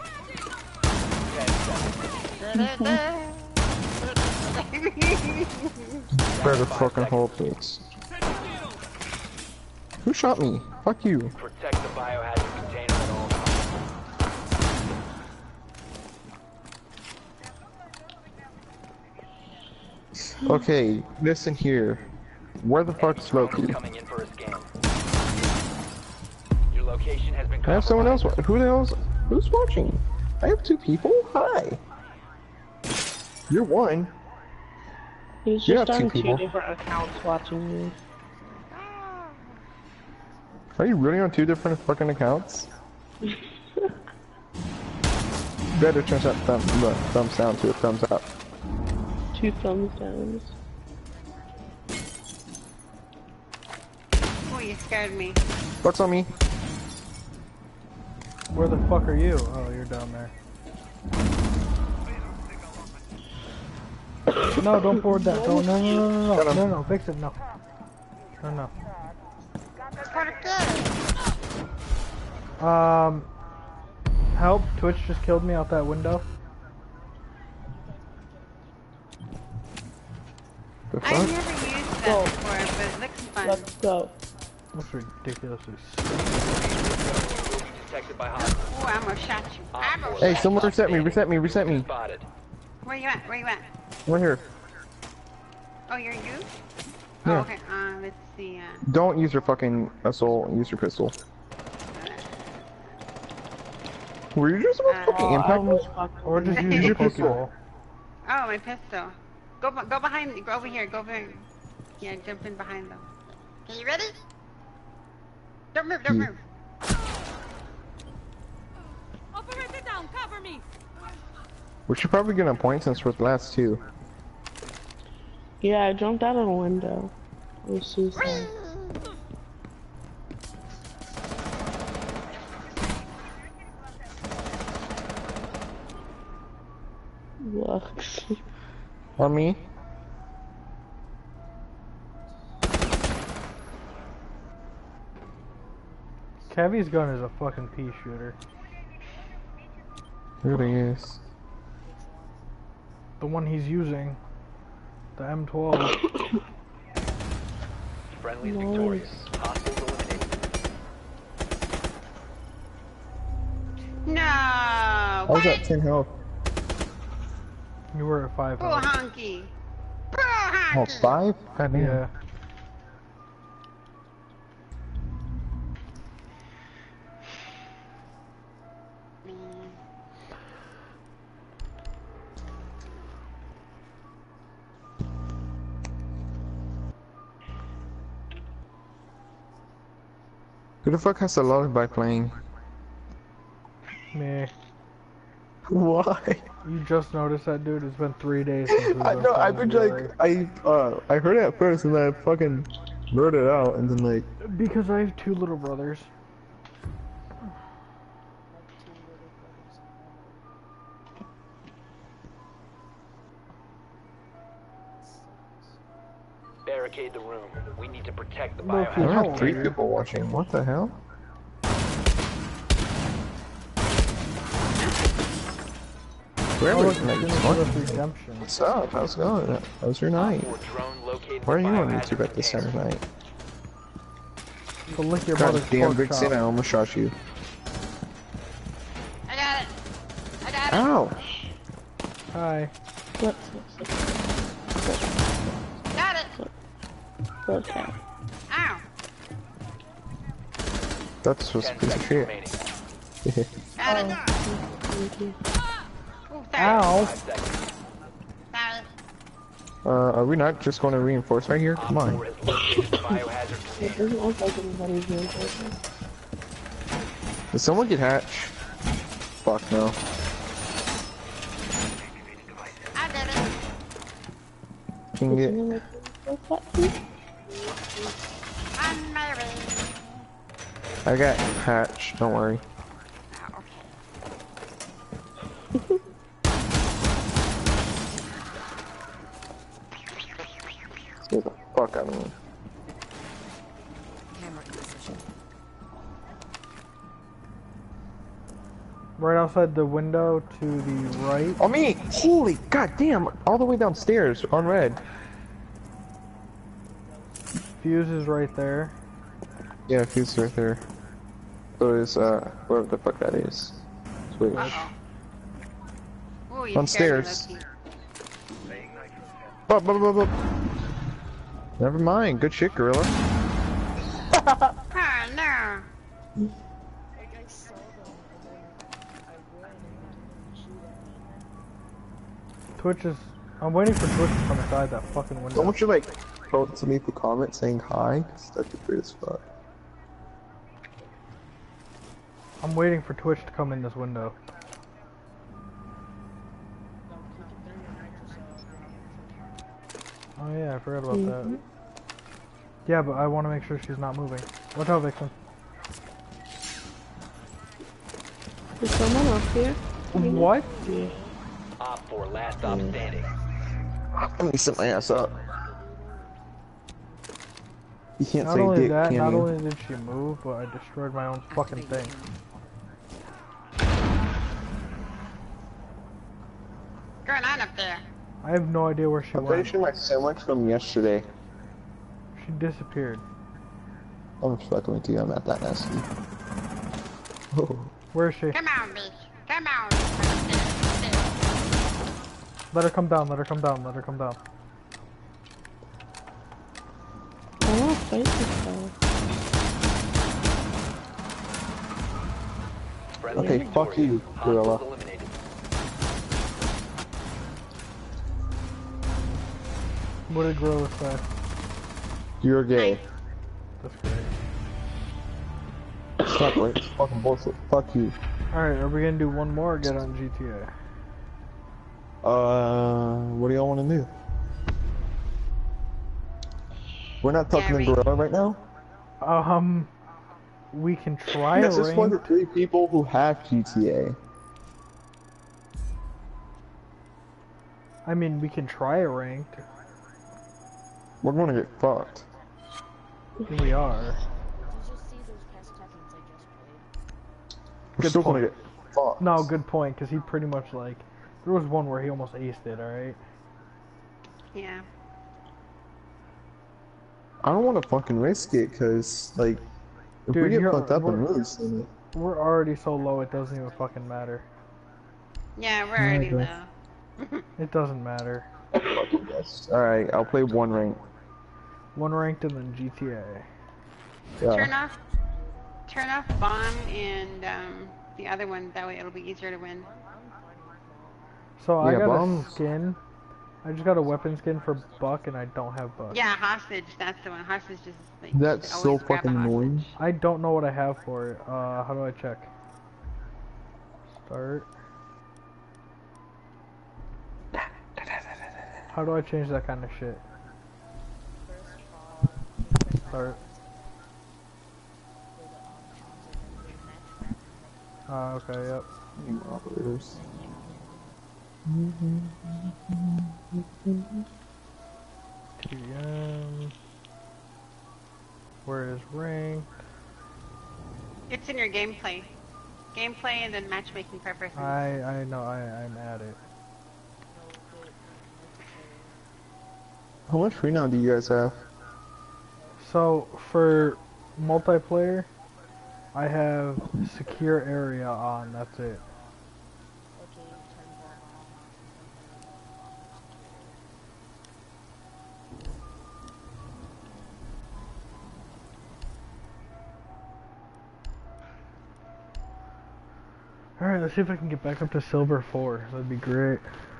Where the fucking hole, please. Who shot me? Fuck you. Protect the biohazard container at all costs. Okay, listen here. Where the fuck's Loki? Coming in for a scan. Your location has been I have someone else. compromised. Who the hell's who's watching? I have two people. Hi. You're one. He's You just have two on two people. different accounts watching you. Are you really on two different fucking accounts? Better turn that thumb, look, thumbs down to a thumbs up. Two thumbs downs. Oh, you scared me. What's on me? Where the fuck are you? Oh, you're down there. No, don't board that. Don't, no, no, no, no, no, no, no, fix it, no. No, no. Um, help, Twitch just killed me out that window. The I fuck? never used that Go. before, but it looks fun. Let's go. That's ridiculously stupid. Will be detected by hostiles. Oh, I'm gonna shot you. I'm gonna Hey, shot someone reset me, reset me, reset me. Spotted. you. Where you at? Where you at? Right here. Oh, you're you? Yeah. Oh, okay. Uh, let's see. Uh, Don't use your fucking assault, use your pistol. Were you just about Uh, fucking Oh, I impact? almost fucked Or just use Use your your pistol. Pokeball. oh, my pistol. Go, be- go behind. Go over here. Go over here. Yeah, jump in behind them. Okay, you ready? Don't move. Don't Yeah. move. Operator down, cover me. We should probably get a point since we're the last two. Yeah, I jumped out of a window. It was suicide. Lux. On me? Kevy's gun is a fucking pea shooter. It really is. The one he's using. The M twelve. Friendly's Nice. victorious. Hostiles eliminated. No. I was at ten health. You were at five Bull health. honky. Bull Oh, honky. five? God damn. Yeah. Who the fuck has a lullaby playing? Me. Why? You just noticed that, dude? It's been three days since we've I been know, I've playing been together. like, I, uh, I heard it at first and then I fucking wrote it out and then like, Because I have two little brothers. Barricade the room. We need to protect the Loki, I biohazard. how have old three are you? people watching. What the hell? Where Oh, are look, we? it's Like, Gonna what? give us redemption. What's up? How's it going? How's your night? Op four drone located Why are the you on biohazard YouTube at this time container. of night? Go lick your God mother's damn, pork Big chop. Sin, I almost shot you. I got it. I got it. Ouch! Hi. Let's Got it. let's go. Ow. That's just a Ten piece of seconds shit. remaining. Got it. Thank you. Ooh, sorry. Ow. Five seconds. Got it. uh, are we not just going to reinforce right here? Come Op on. four has located the biohazard It container. doesn't look like anybody's doing something. Did someone get hatch? Fuck no. I did it. Can you get... Isn't it like- what's that? On my way. I got Hatch, don't worry. Oh, okay. Get the fuck out of me. Right outside the window to the right. On me! Holy goddamn! All the way downstairs on red. Fuse is right there. Yeah, Fuse right there. So is, uh, whatever the fuck that is. Switch. Uh-oh. Ooh, you Downstairs. scared me, Bup, bup, bup, bup. Never mind, good shit, Gorilla. Loki. Oh, no. Twitch is. I'm waiting for Twitch to come inside that fucking window. Someone should, like, throw to me a comment saying hi, 'cause that'd be great as fuck. I'm waiting for Twitch to come in this window. Oh yeah, I forgot about Mm-hmm. that. Yeah, but I want to make sure she's not moving. Watch out, Vixen. There's someone up here. What? Yeah. Op four, last stop standing. I'm gonna sit my ass up. You can't Not say only dick, that, can not you? only did she move, but I destroyed my own fucking thing. What's going on up there? I have no idea where she I'm pretty went. sure my sandwich from yesterday. She disappeared. I'm just fucking with you, I'm not that nasty. Oh. Where is she? Come on, bitch. Come on. Let her come down, let her come down, let her come down. I want to fight this guy. Friendly Okay, victorious. fuck you, Gorilla. Hostiles eliminated. What did Gorilla say? You're gay. That's great. Stop it. It's fucking bullshit. Fuck you. Alright, are we gonna do one more or get on G T A? Uh, what do y'all want to do? We're not talking Gary. to Gorilla right now? Um, we can try Yes, a it's one ring. of the three people who have G T A. I mean, we can try a ranked. We're gonna get fucked. We are. We're Good still point. gonna get fucked. No, good point, because he pretty much, like, there was one where he almost aced it, alright? Yeah. I don't want to fucking risk it, cause like, if Dude, we get you're- fucked up and we're- lose, then We're already so low, it doesn't even fucking matter. Yeah, we're already Okay. low. It doesn't matter. fucking yes. All right, I'll play one rank. One ranked and then G T A. Yeah. Turn off, turn off bomb and um, the other one. That way it'll be easier to win. So I Yeah, got bombs. a skin. I just got a weapon skin for Buck, and I don't have Buck. Yeah, hostage. That's the one. Hostage is like. That's always so grab a fucking hostage. annoying. I don't know what I have for it. Uh, how do I check? Start. How do I change that kind of shit? Start. Uh, okay, yep. Operators. T M. Where is ranked? It's in your gameplay. Gameplay and then matchmaking preferences. I I know I I'm at it. How much renown do you guys have? So for multiplayer, I have secure area on. That's it. Alright, let's see if I can get back up to silver four. That'd be great.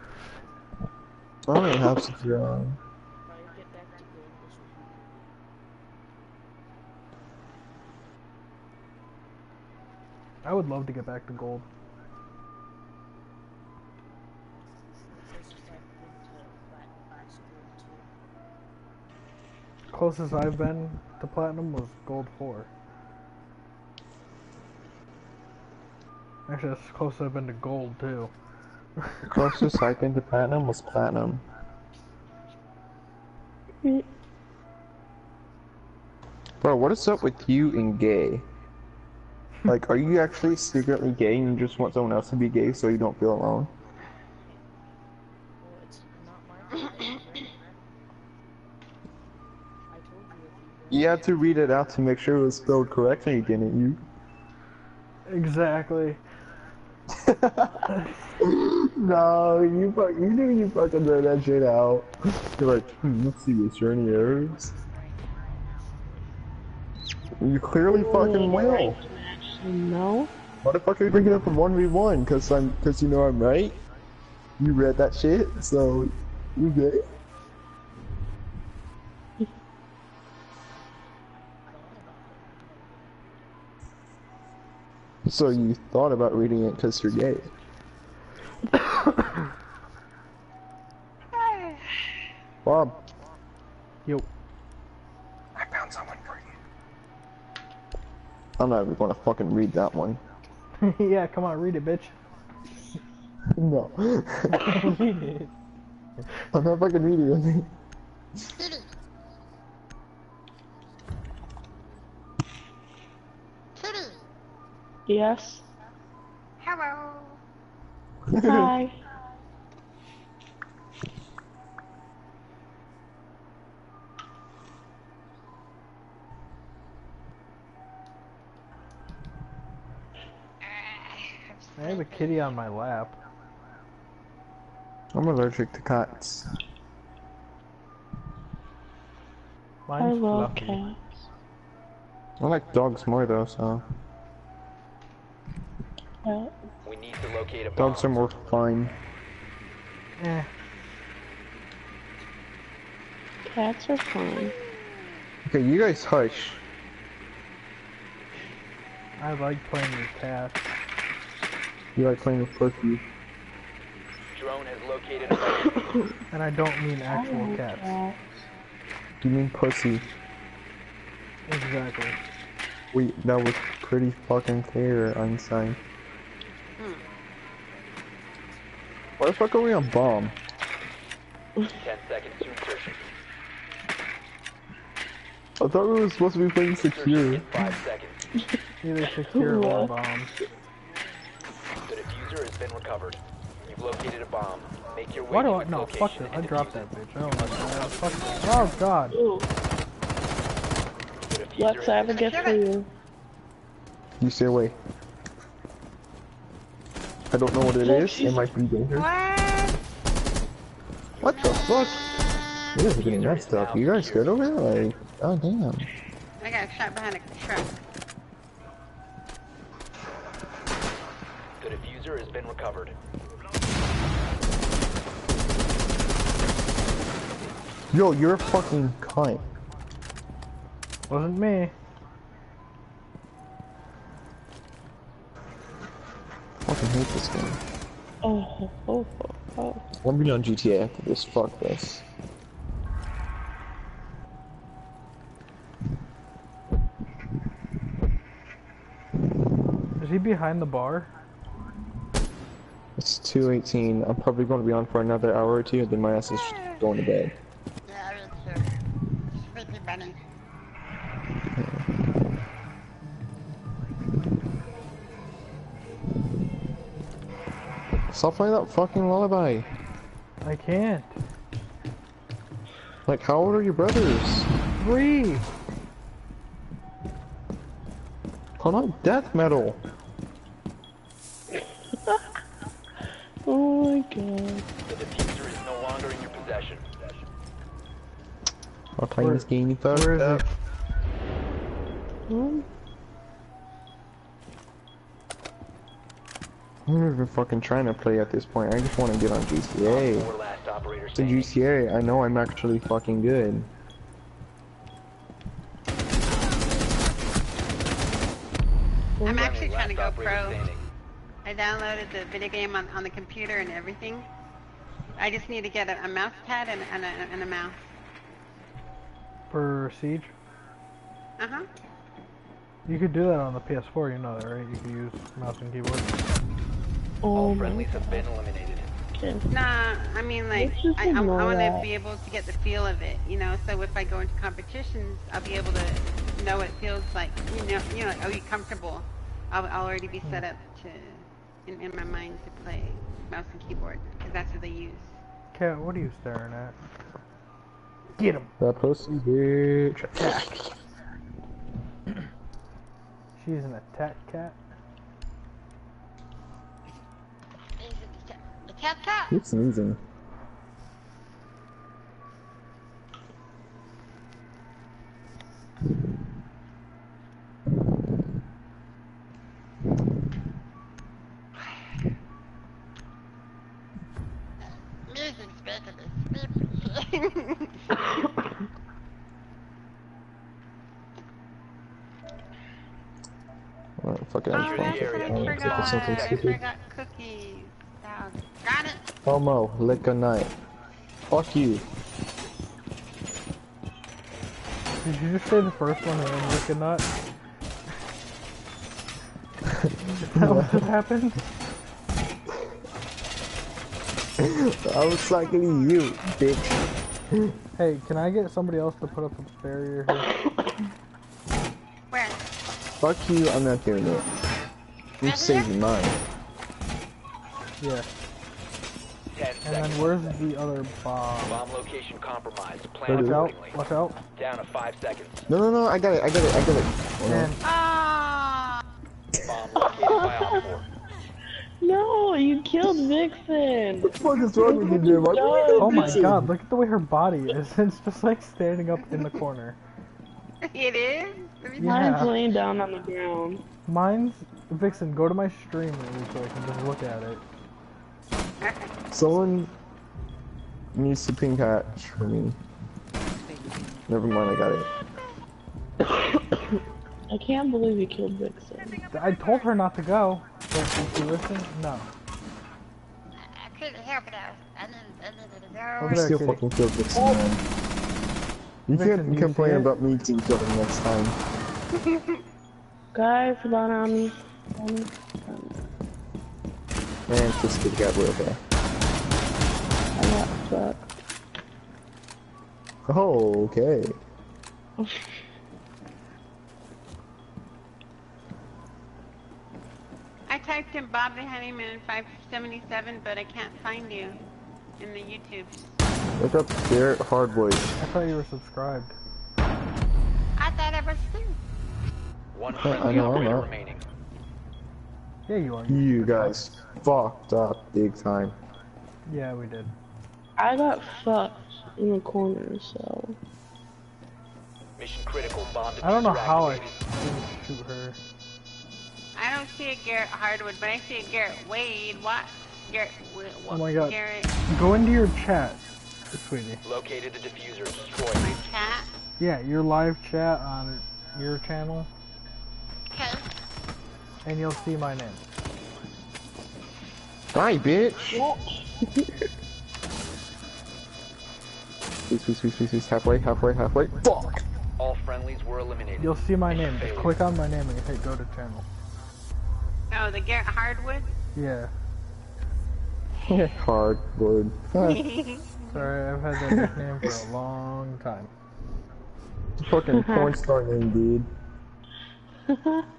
I don't even have secure on. I would love to get back to gold. Closest I've been to platinum was gold four. Actually, that's the closest I've been to gold too. The closest I've been to platinum was platinum. Bro, what is up with you and gay? Like, are you actually secretly gay and you just want someone else to be gay so you don't feel alone? You had to read it out to make sure it was spelled correctly, didn't you? Exactly. No, you fuck, you knew you fucking read that shit out. You're like, hmm, let's see, is there any errors? You clearly fucking will. No. Why the fuck are you bringing up a one v one? Cause I'm, cause you know I'm right? You read that shit, so you gay? So you thought about reading it cause you're gay? Bob. Yo. I found someone for you. I'm not even gonna fucking read that one. Yeah, come on, read it, bitch. No. Read it. I'm not fucking reading it. Yes. Hello. Hi. I have a kitty on my lap. I'm allergic to cats. Mine's I love fluffy. cats. I like dogs more though, so. Yeah. We need to locate a bomb. Dogs are more fun. Eh. Cats are fun. Okay, you guys hush. I like playing with cats. You like playing with pussy. Drone has located a bomb. And I don't mean I actual love cats. cats. You mean pussy? Exactly. Wait, that was pretty fucking clear, Einstein. Hmm. Why the fuck are we on bomb? Ten seconds to insertion. I thought we were supposed to be playing Insertion secure. in five seconds. Either secure or What? bombs. The diffuser has been recovered. You've located a bomb. Make your way Why do to I? its No, location fuck this. I and dropped defuse that bitch. Oh my god. Fuck this. Oh god. Ooh. it. The diffuser Lex, has I have a been gift for you. You stay away. I don't know what it is. It might be dangerous. What? What the fuck? You guys are getting messed up. You guys good over there? Like, oh damn. I got shot behind a truck. The diffuser has been recovered. Yo, you're a fucking cunt. Wasn't me. Fucking hate this game. Oh, oh, oh, oh. I'm gonna be on G T A after this. Fuck this. Is he behind the bar? It's two eighteen. I'm probably going to be on for another hour or two, and then my ass is going to bed. Yeah, me too. Sleepy bunny. Stop playing that fucking lullaby. I can't. Like, how old are your brothers? Three. Call out death metal. Oh my god. The diffuser is no longer in your possession. I'll time Where- this game first. Where is up. it? Hmm? I'm not even fucking trying to play at this point. I just want to get on G T A. Four last operators It's a standing. G T A. I know I'm actually fucking good. I'm actually trying to Last go operator pro. standing. I downloaded the video game on, on the computer and everything. I just need to get a, a mouse pad and, and, a, and a mouse. For Siege? Uh-huh. You could do that on the P S four, you know that, right? You could use mouse and keyboard. Oh All my friendlies have god. been eliminated. Okay. Nah, I mean, like, Let's just I, I, I ignore want to that. be able to get the feel of it, you know? So if I go into competitions, I'll be able to know what it feels like. You know, you know, like, are you comfortable? I'll, I'll already be set up to, in, in my mind, to play mouse and keyboard, because that's what they use. Cat, what are you staring at? Get him! That pussy bitch. Attack. She's an attack cat. The cat cat! Who's sneezing? Music's making me sleepy. Oh, fuck it, Oh, I'm that's Secure what the I area. trying to forgot. something I stupid. forgot cookies. Down. Got it. Homo, lick a night. Fuck you. Did you just say the first one and then lick a nut? Is that what just happened? I was talking to you, bitch. Hey, can I get somebody else to put up a barrier here? Where? Fuck you, I'm not doing it. You're saving mine. Yeah. Ten And seconds. then where's the other bomb? Bomb location compromised. Plan Watch out, accordingly. watch out. Down to five seconds. No, no, no, I got it, I got it, I got it. And Ah! Bomb located by Op four. No, you killed Vixen. What the fuck is wrong with you, Jim? Why No. you oh my Vixen? god, look at the way her body is. It's just like standing up in the corner. It is? Let me see. Yeah. Mine's laying down on the ground. Mine's Vixen, go to my stream really quick and just look at it. Someone needs to pink hatch for me. Never mind, I got it. I can't believe you killed Vixen. I told her not to go, but did she listen? No. I couldn't help it. I needed, I needed to go. Over I there, still kitty. fucking killed this man. You Vixen, can't you complain see it? about me team killing next time. Guys, spawn on me. On me. Man, this kid got real bad. I got fucked. Oh, okay. I typed in Bob the Honeyman five seventy-seven, but I can't find you in the YouTube. Look up Garrett Hardwood. I thought you were subscribed. I thought I was too. One I friendly know, I'm operator not. remaining. Yeah, you are. You guys fucked up big time. Yeah, we did. I got fucked in the corner, so. Mission critical. Bomb diffuser I don't know how I activated. didn't shoot her. I don't see a Garrett Hardwood, but I see a Garrett Wade. What? Garrett Wade. Oh my god. Garrett, Go into your chat, sweetie. Located the diffuser. Destroy my it. cat. Yeah, your live chat on your channel, Okay. and you'll see my name. Bye, bitch! Please, please, please, please, please, halfway, halfway, halfway. Fuck! All friendlies were eliminated. You'll see my Mission name. Just failure. click on my name and you hit go to channel. Oh, the Garrett Hardwood? Yeah. Hardwood. Hey, Sorry, I've had that nickname for a long time. Fucking porn star name, dude.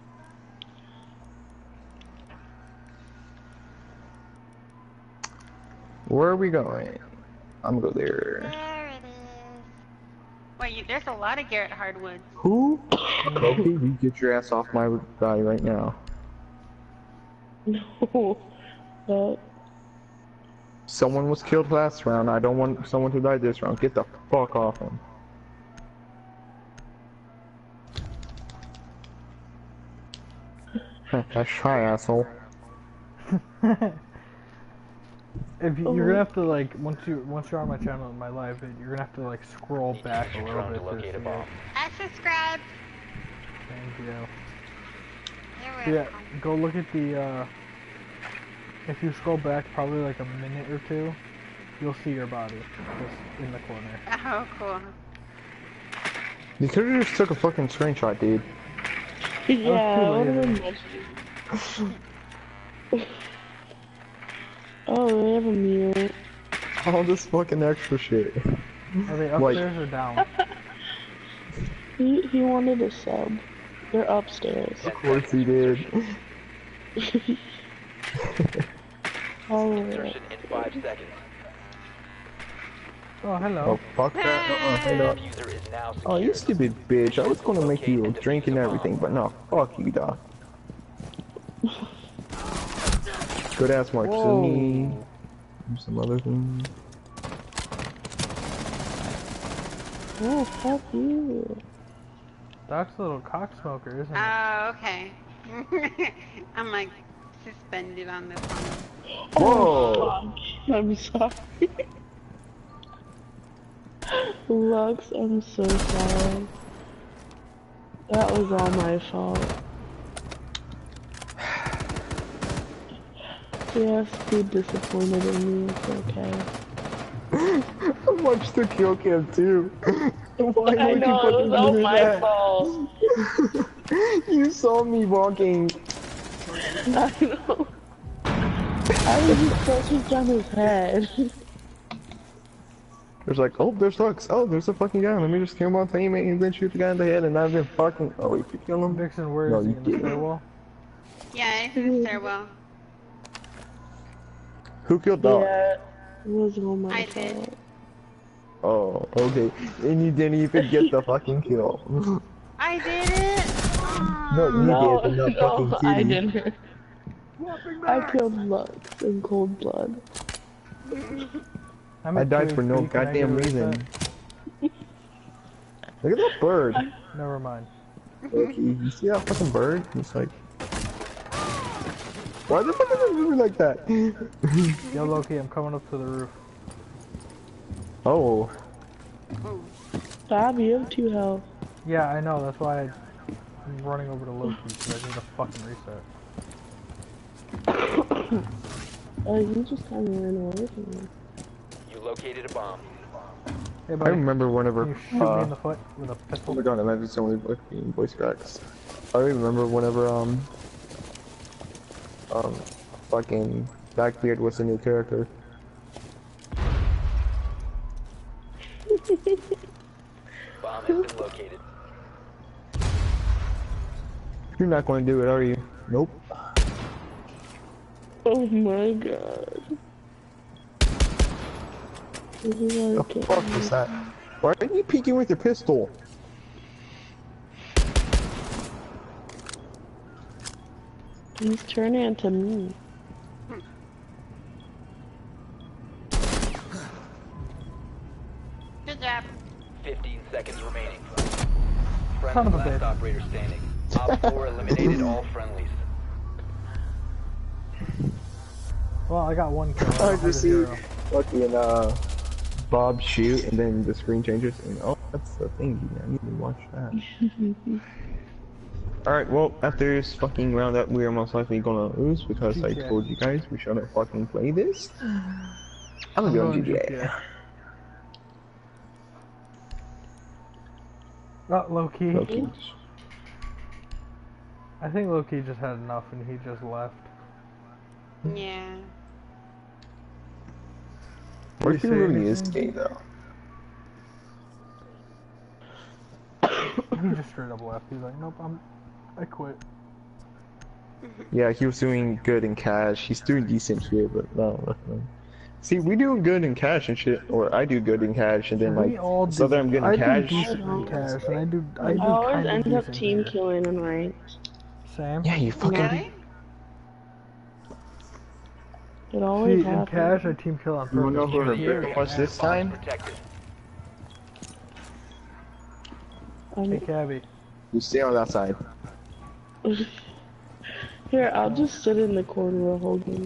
Where are we going? I'm gonna go there. there it is. Wait, you, there's a lot of Garrett Hardwoods. Who? Loki, you get your ass off my guy right now. No. But. Someone was killed last round. I don't want someone to die this round. Get the fuck off him. That's try, asshole. If you, you're gonna have to like once you once you're on my channel in my live vid, you're gonna have to like scroll back a Use your little drone bit to to locate see a it. bomb. I subscribed. Thank you. You're Yeah, welcome. go look at the. uh... If you scroll back probably like a minute or two, you'll see your body just in the corner. Oh, cool. You could have just took a fucking screenshot, dude. Yeah, too I would have lazy. much. Oh, they have a mute. All this fucking extra shit. Are they Like- upstairs or down? He he wanted a sub. They're upstairs. Of course he did. Oh, Insertion in five seconds. Oh, hello. Oh, fuck that. Uh-uh, hey, dog. Diffuser is now Oh, you secured. stupid bitch. I was gonna make you a drink and everything, but no, fuck you, dog. Good ass marks to me. Whoa. Some other things. oh, fuck you. Doc's a little cocksmoker, isn't he? Oh, okay. I'm like suspended on this one. Whoa! Fuck. I'm sorry. Lux, I'm so sorry. That was all my fault. Yes, be disappointed in me, it's okay. I watched the kill cam too. Why I would know, you it was all do my that? fault. You saw me walking. I know. I was just touching on his head. There's like, oh, there's Lux. Oh, there's a fucking guy. Let me just kill my teammate and then shoot the guy in the head and I've been fucking. Oh, wait, you kill him? Vixen, where No, is he? you In the didn't. stairwell? Yeah, it's in the stairwell. Who killed Doc? Yeah, it was all my I did. fault. Oh, okay. And you didn't even get the fucking kill. I did it. No, you No, did, but not no, fucking I Kitty. didn't. I killed Lux in cold blood. I'm I at died two for H P, no can I get a goddamn reason. reset? Look at that bird. Never mind. Loki, you see that fucking bird? It's like, why the fuck is it moving like that? Yo, Loki, I'm coming up to the roof. Oh, Bob, you have two health. Yeah, I know, that's why I, I'm running over to Loki, because I need a fucking reset. Oh, you just kind of ran away from me. You located a bomb. Hey, I buddy, remember whenever. can you shoot me Uh, in the foot with a oh pistol? my god, imagine someone fucking voice cracks. I remember whenever um um fucking Blackbeard was a new character. Bomb has been located. You're not going to do it, are you? Nope. Oh my god. This is The like it. fuck was that? Why are you peeking with your pistol? He's turning into me. Good job. fifteen seconds remaining. Son Friendly of a last bitch. operator standing. Op four eliminated all friendlies. Well, I got one kill. I I have a just see zero. fucking uh Bob shoot and then the screen changes and oh, that's the thing. I need to watch that. Alright, well, after this fucking roundup, we are most likely gonna lose because I G T A. told you guys we shouldn't fucking play this. I'm I'm going going G T A. G T A. Oh, Loki. Loki. I think Loki just had enough and he just left. Yeah. What You if he say really is anything? gay though? He just straight up left. He's like, nope, I'm, I quit. Yeah, he was doing good in cash. He's doing decent shit, but no. nothing. See, we do good in cash and shit, or I do good in cash, and then We like, all so do. that I'm good I in cash. do decent in cash, and I do, I I do always kind of end up decent team here. killing in ranked. Same. Yeah, you fucking. Really? It always See, in happens. cash, I team kill on You wanna know purpose. who her Here, bitch was this bomb time? protected. Hey, I'm- Cabby. You stay on that side. Here, I'll just sit in the corner of Hogan.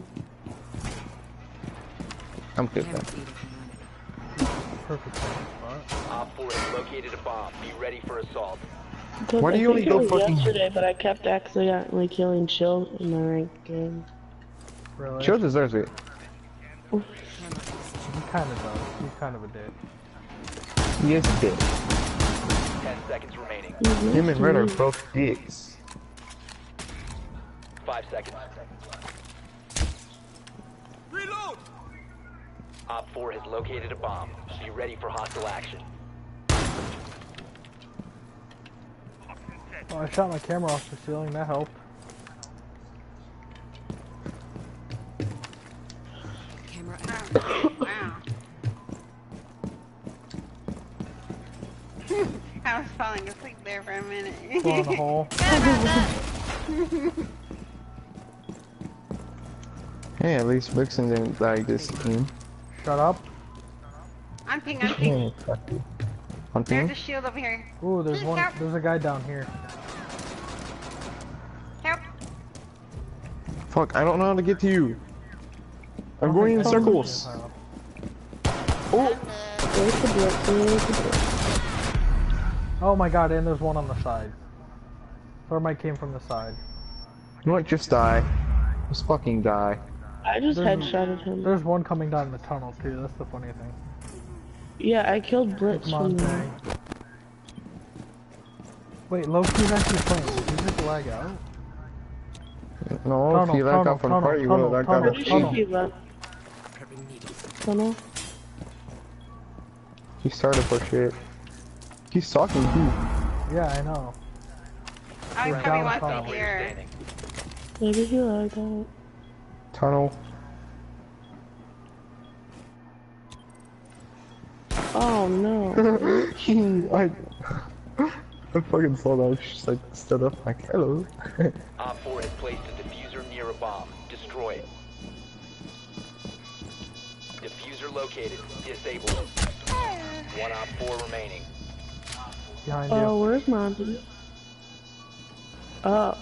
I'm good then. Perfect spot. Op four has located a bomb. Be ready for assault. Because Why do I you only think it go was fucking- yesterday, but I kept accidentally killing Chill in my ranked game. Really? Chill deserves it. He kind of does. He's kind of a dick. He is a dick. Ten seconds seconds remaining. Him and Red are both dicks. Five seconds. Reload! Op four has located a bomb. Be ready for hostile action. Oh, I shot my camera off the ceiling, that helped. Camera Oh, wow. I was falling asleep there for a minute. Go in the hole. Hey, at least Vixen didn't die this team. Shut up. I'm ping, I'm ping. On There's team? a shield over here. Ooh, there's Please one. help. There's a guy down here. Help. Fuck, I don't know how to get to you. I I'm don't going in think anyone circles. knows how. Oh! Where's the blip? Where's the blip? Oh my god, and there's one on the side. Thermite came from the side. You know what? Just die. Just fucking die. I just There's- headshotted him. There's one coming down the tunnel too, that's the funny thing. Yeah, I killed Blitz Come on, from there. Danny. Wait, Loki's actually playing. Did you just lag out? No, Tunnel, if you let tunnel, out from tunnel, party, you tunnel, would have tunnel, got Pretty a sure tunnel. he left. Tunnel? He started for shit. He's talking too. Yeah, I know. I We're probably down wants tunnel. to hear. Standing. Maybe he lagged out. Tunnel. Oh no. he, I, I fucking saw that. She just like stood up like, hello. Op four has placed a diffuser near a bomb. Destroy it. Diffuser located. Disabled. One Op four remaining. Behind Oh, you. where's Monty? Oh.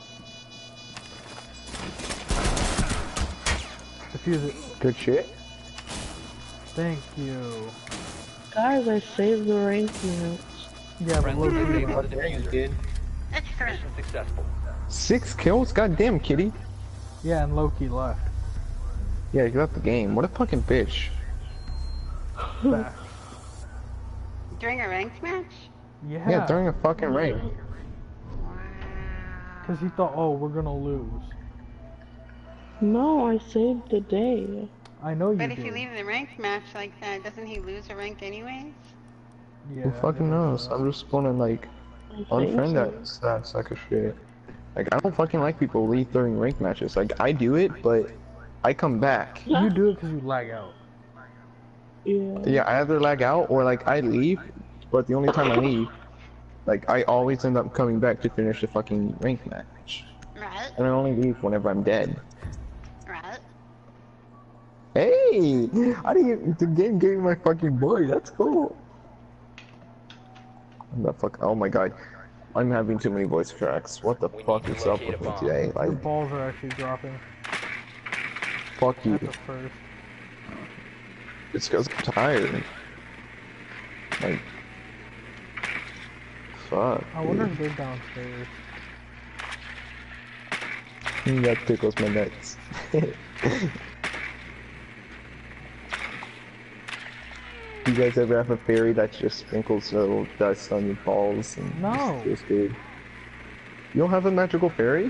Defuse it. Good shit. Thank you. Guys, I saved the rank match. Yeah, but Friendly Loki. disabled the diffuser. Extra. Mission successful. Six kills? Goddamn, kitty. Yeah, and Loki left. Yeah, you left the game. What a fucking bitch. Back. During a ranked match? Yeah. Yeah, during a fucking raid. Wow. Because he thought, oh, we're gonna lose. No, I saved the day. I know you But if did. you leave the ranked match like that, doesn't he lose a rank anyways? Yeah, Who I fucking didn't know knows? that. I'm just gonna like I think unfriend so. that that sucker shit. Like I don't fucking like people leave during rank matches. Like I do it, but I come back. You do it because you lag out. Yeah. Yeah, I either lag out or like I leave, but the only time I leave, like I always end up coming back to finish the fucking rank match. Right, And I only leave whenever I'm dead. right. Hey! I didn't get, the game gave me my fucking boy, that's cool. I'm not fuck oh my god. I'm having too many voice cracks. What the We fuck need to is up locate with a me bomb. today? Your Like balls are actually dropping. fuck you. At the first. It's because I'm tired. Like fuck. I wonder if they're downstairs. dude. That tickles my nuts. You guys ever have a fairy that just sprinkles a little dust on your balls and No. just feels good? You don't have a magical fairy?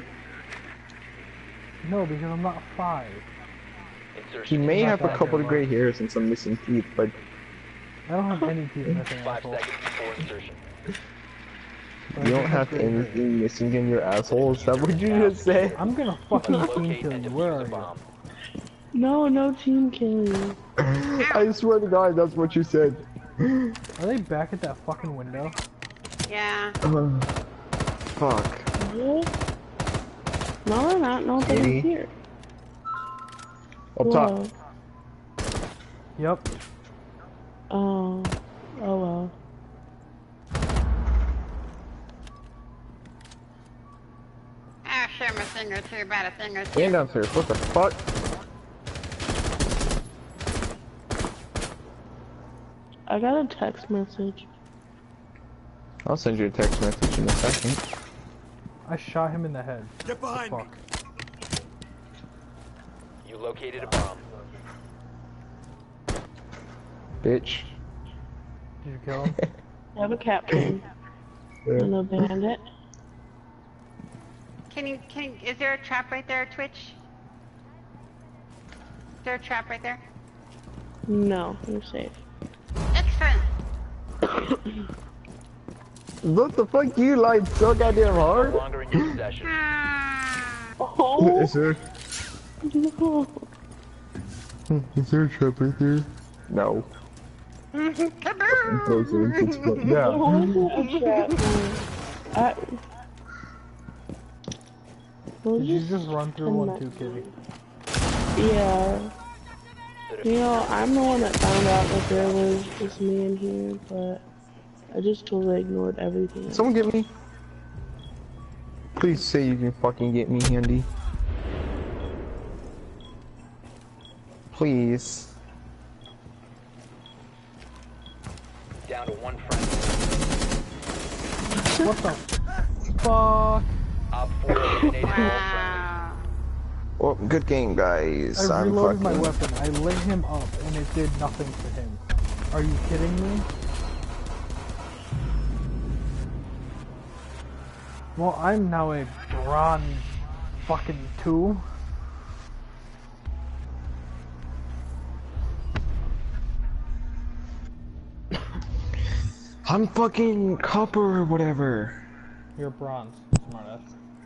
No, because I'm not five. He Insertion. may Not have a that couple good of gray luck. hairs and some missing teeth, but I don't have any teeth missing, Five asshole. seconds before insertion. But you I don't do have gray hair. anything missing in your asshole. Is that what you just said? I'm gonna fucking team Locate kill and you. Where defuse are a you? bomb. No, no team killing. I swear to God, that's what you said. Are they back at that fucking window? Yeah. Uh, fuck. What? No, they're not. Nobody's Maybe. here. Up top. Whoa. Yep. Oh. Oh well. I'll share my thing or two about a thing or two. And downstairs. What the fuck? I got a text message. I'll send you a text message in a second. I shot him in the head. Get behind me. Fuck. You located a bomb. Bitch. Did you kill him? I have a captain. And a bandit. Can you, can you, is there a trap right there, Twitch? Is there a trap right there? No, you're safe. Excellent! What the fuck? You lied so goddamn No hard. longer in your possession. Ah. Oh! Is there? No. Is there a trap right there? No. Kaboom! Yeah. Oh, crap. I... We'll Did you just just run through end one that. too, Kitty? Yeah. The You know, I'm the one that found out that there was just me in here, but I just totally ignored everything else. Someone get me. Please say you can fucking get me, Handy. Please. down to one friend. What the fuck? Op four eliminated all friendlies. Wow. Well, good game, guys. I I'm reloaded my fucking. weapon. I lit him up, and it did nothing to him. Are you kidding me? Well, I'm now a bronze fucking two. I'm fucking copper or whatever. You're bronze, smartass.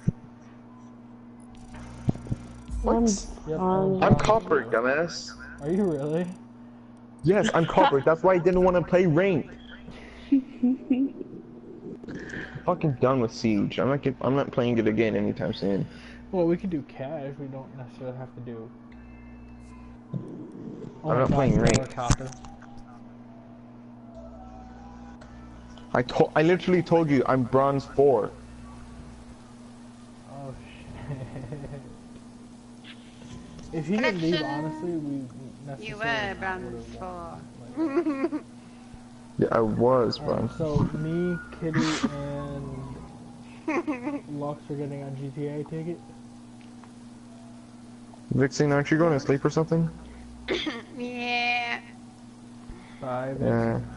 What? Yep, Um, I'm copper, dumbass. Are you really? Yes, I'm copper. That's why I didn't want to play ranked. Fucking done with Siege. I'm not. Get, I'm not playing it again anytime soon. Well, we could do cash. We don't necessarily have to do. Oh I'm my not God, playing Taylor ranked. Copper. I told. I literally told you I'm bronze four. Oh shit. If he didn't leave, honestly, we necessarily You were bronze four. Yeah, I was Alright, bronze. so me, Kitty, and Lux are getting on G T A. Take it. Vixen, aren't you going to sleep or something? Yeah. Bye. Vic. Yeah.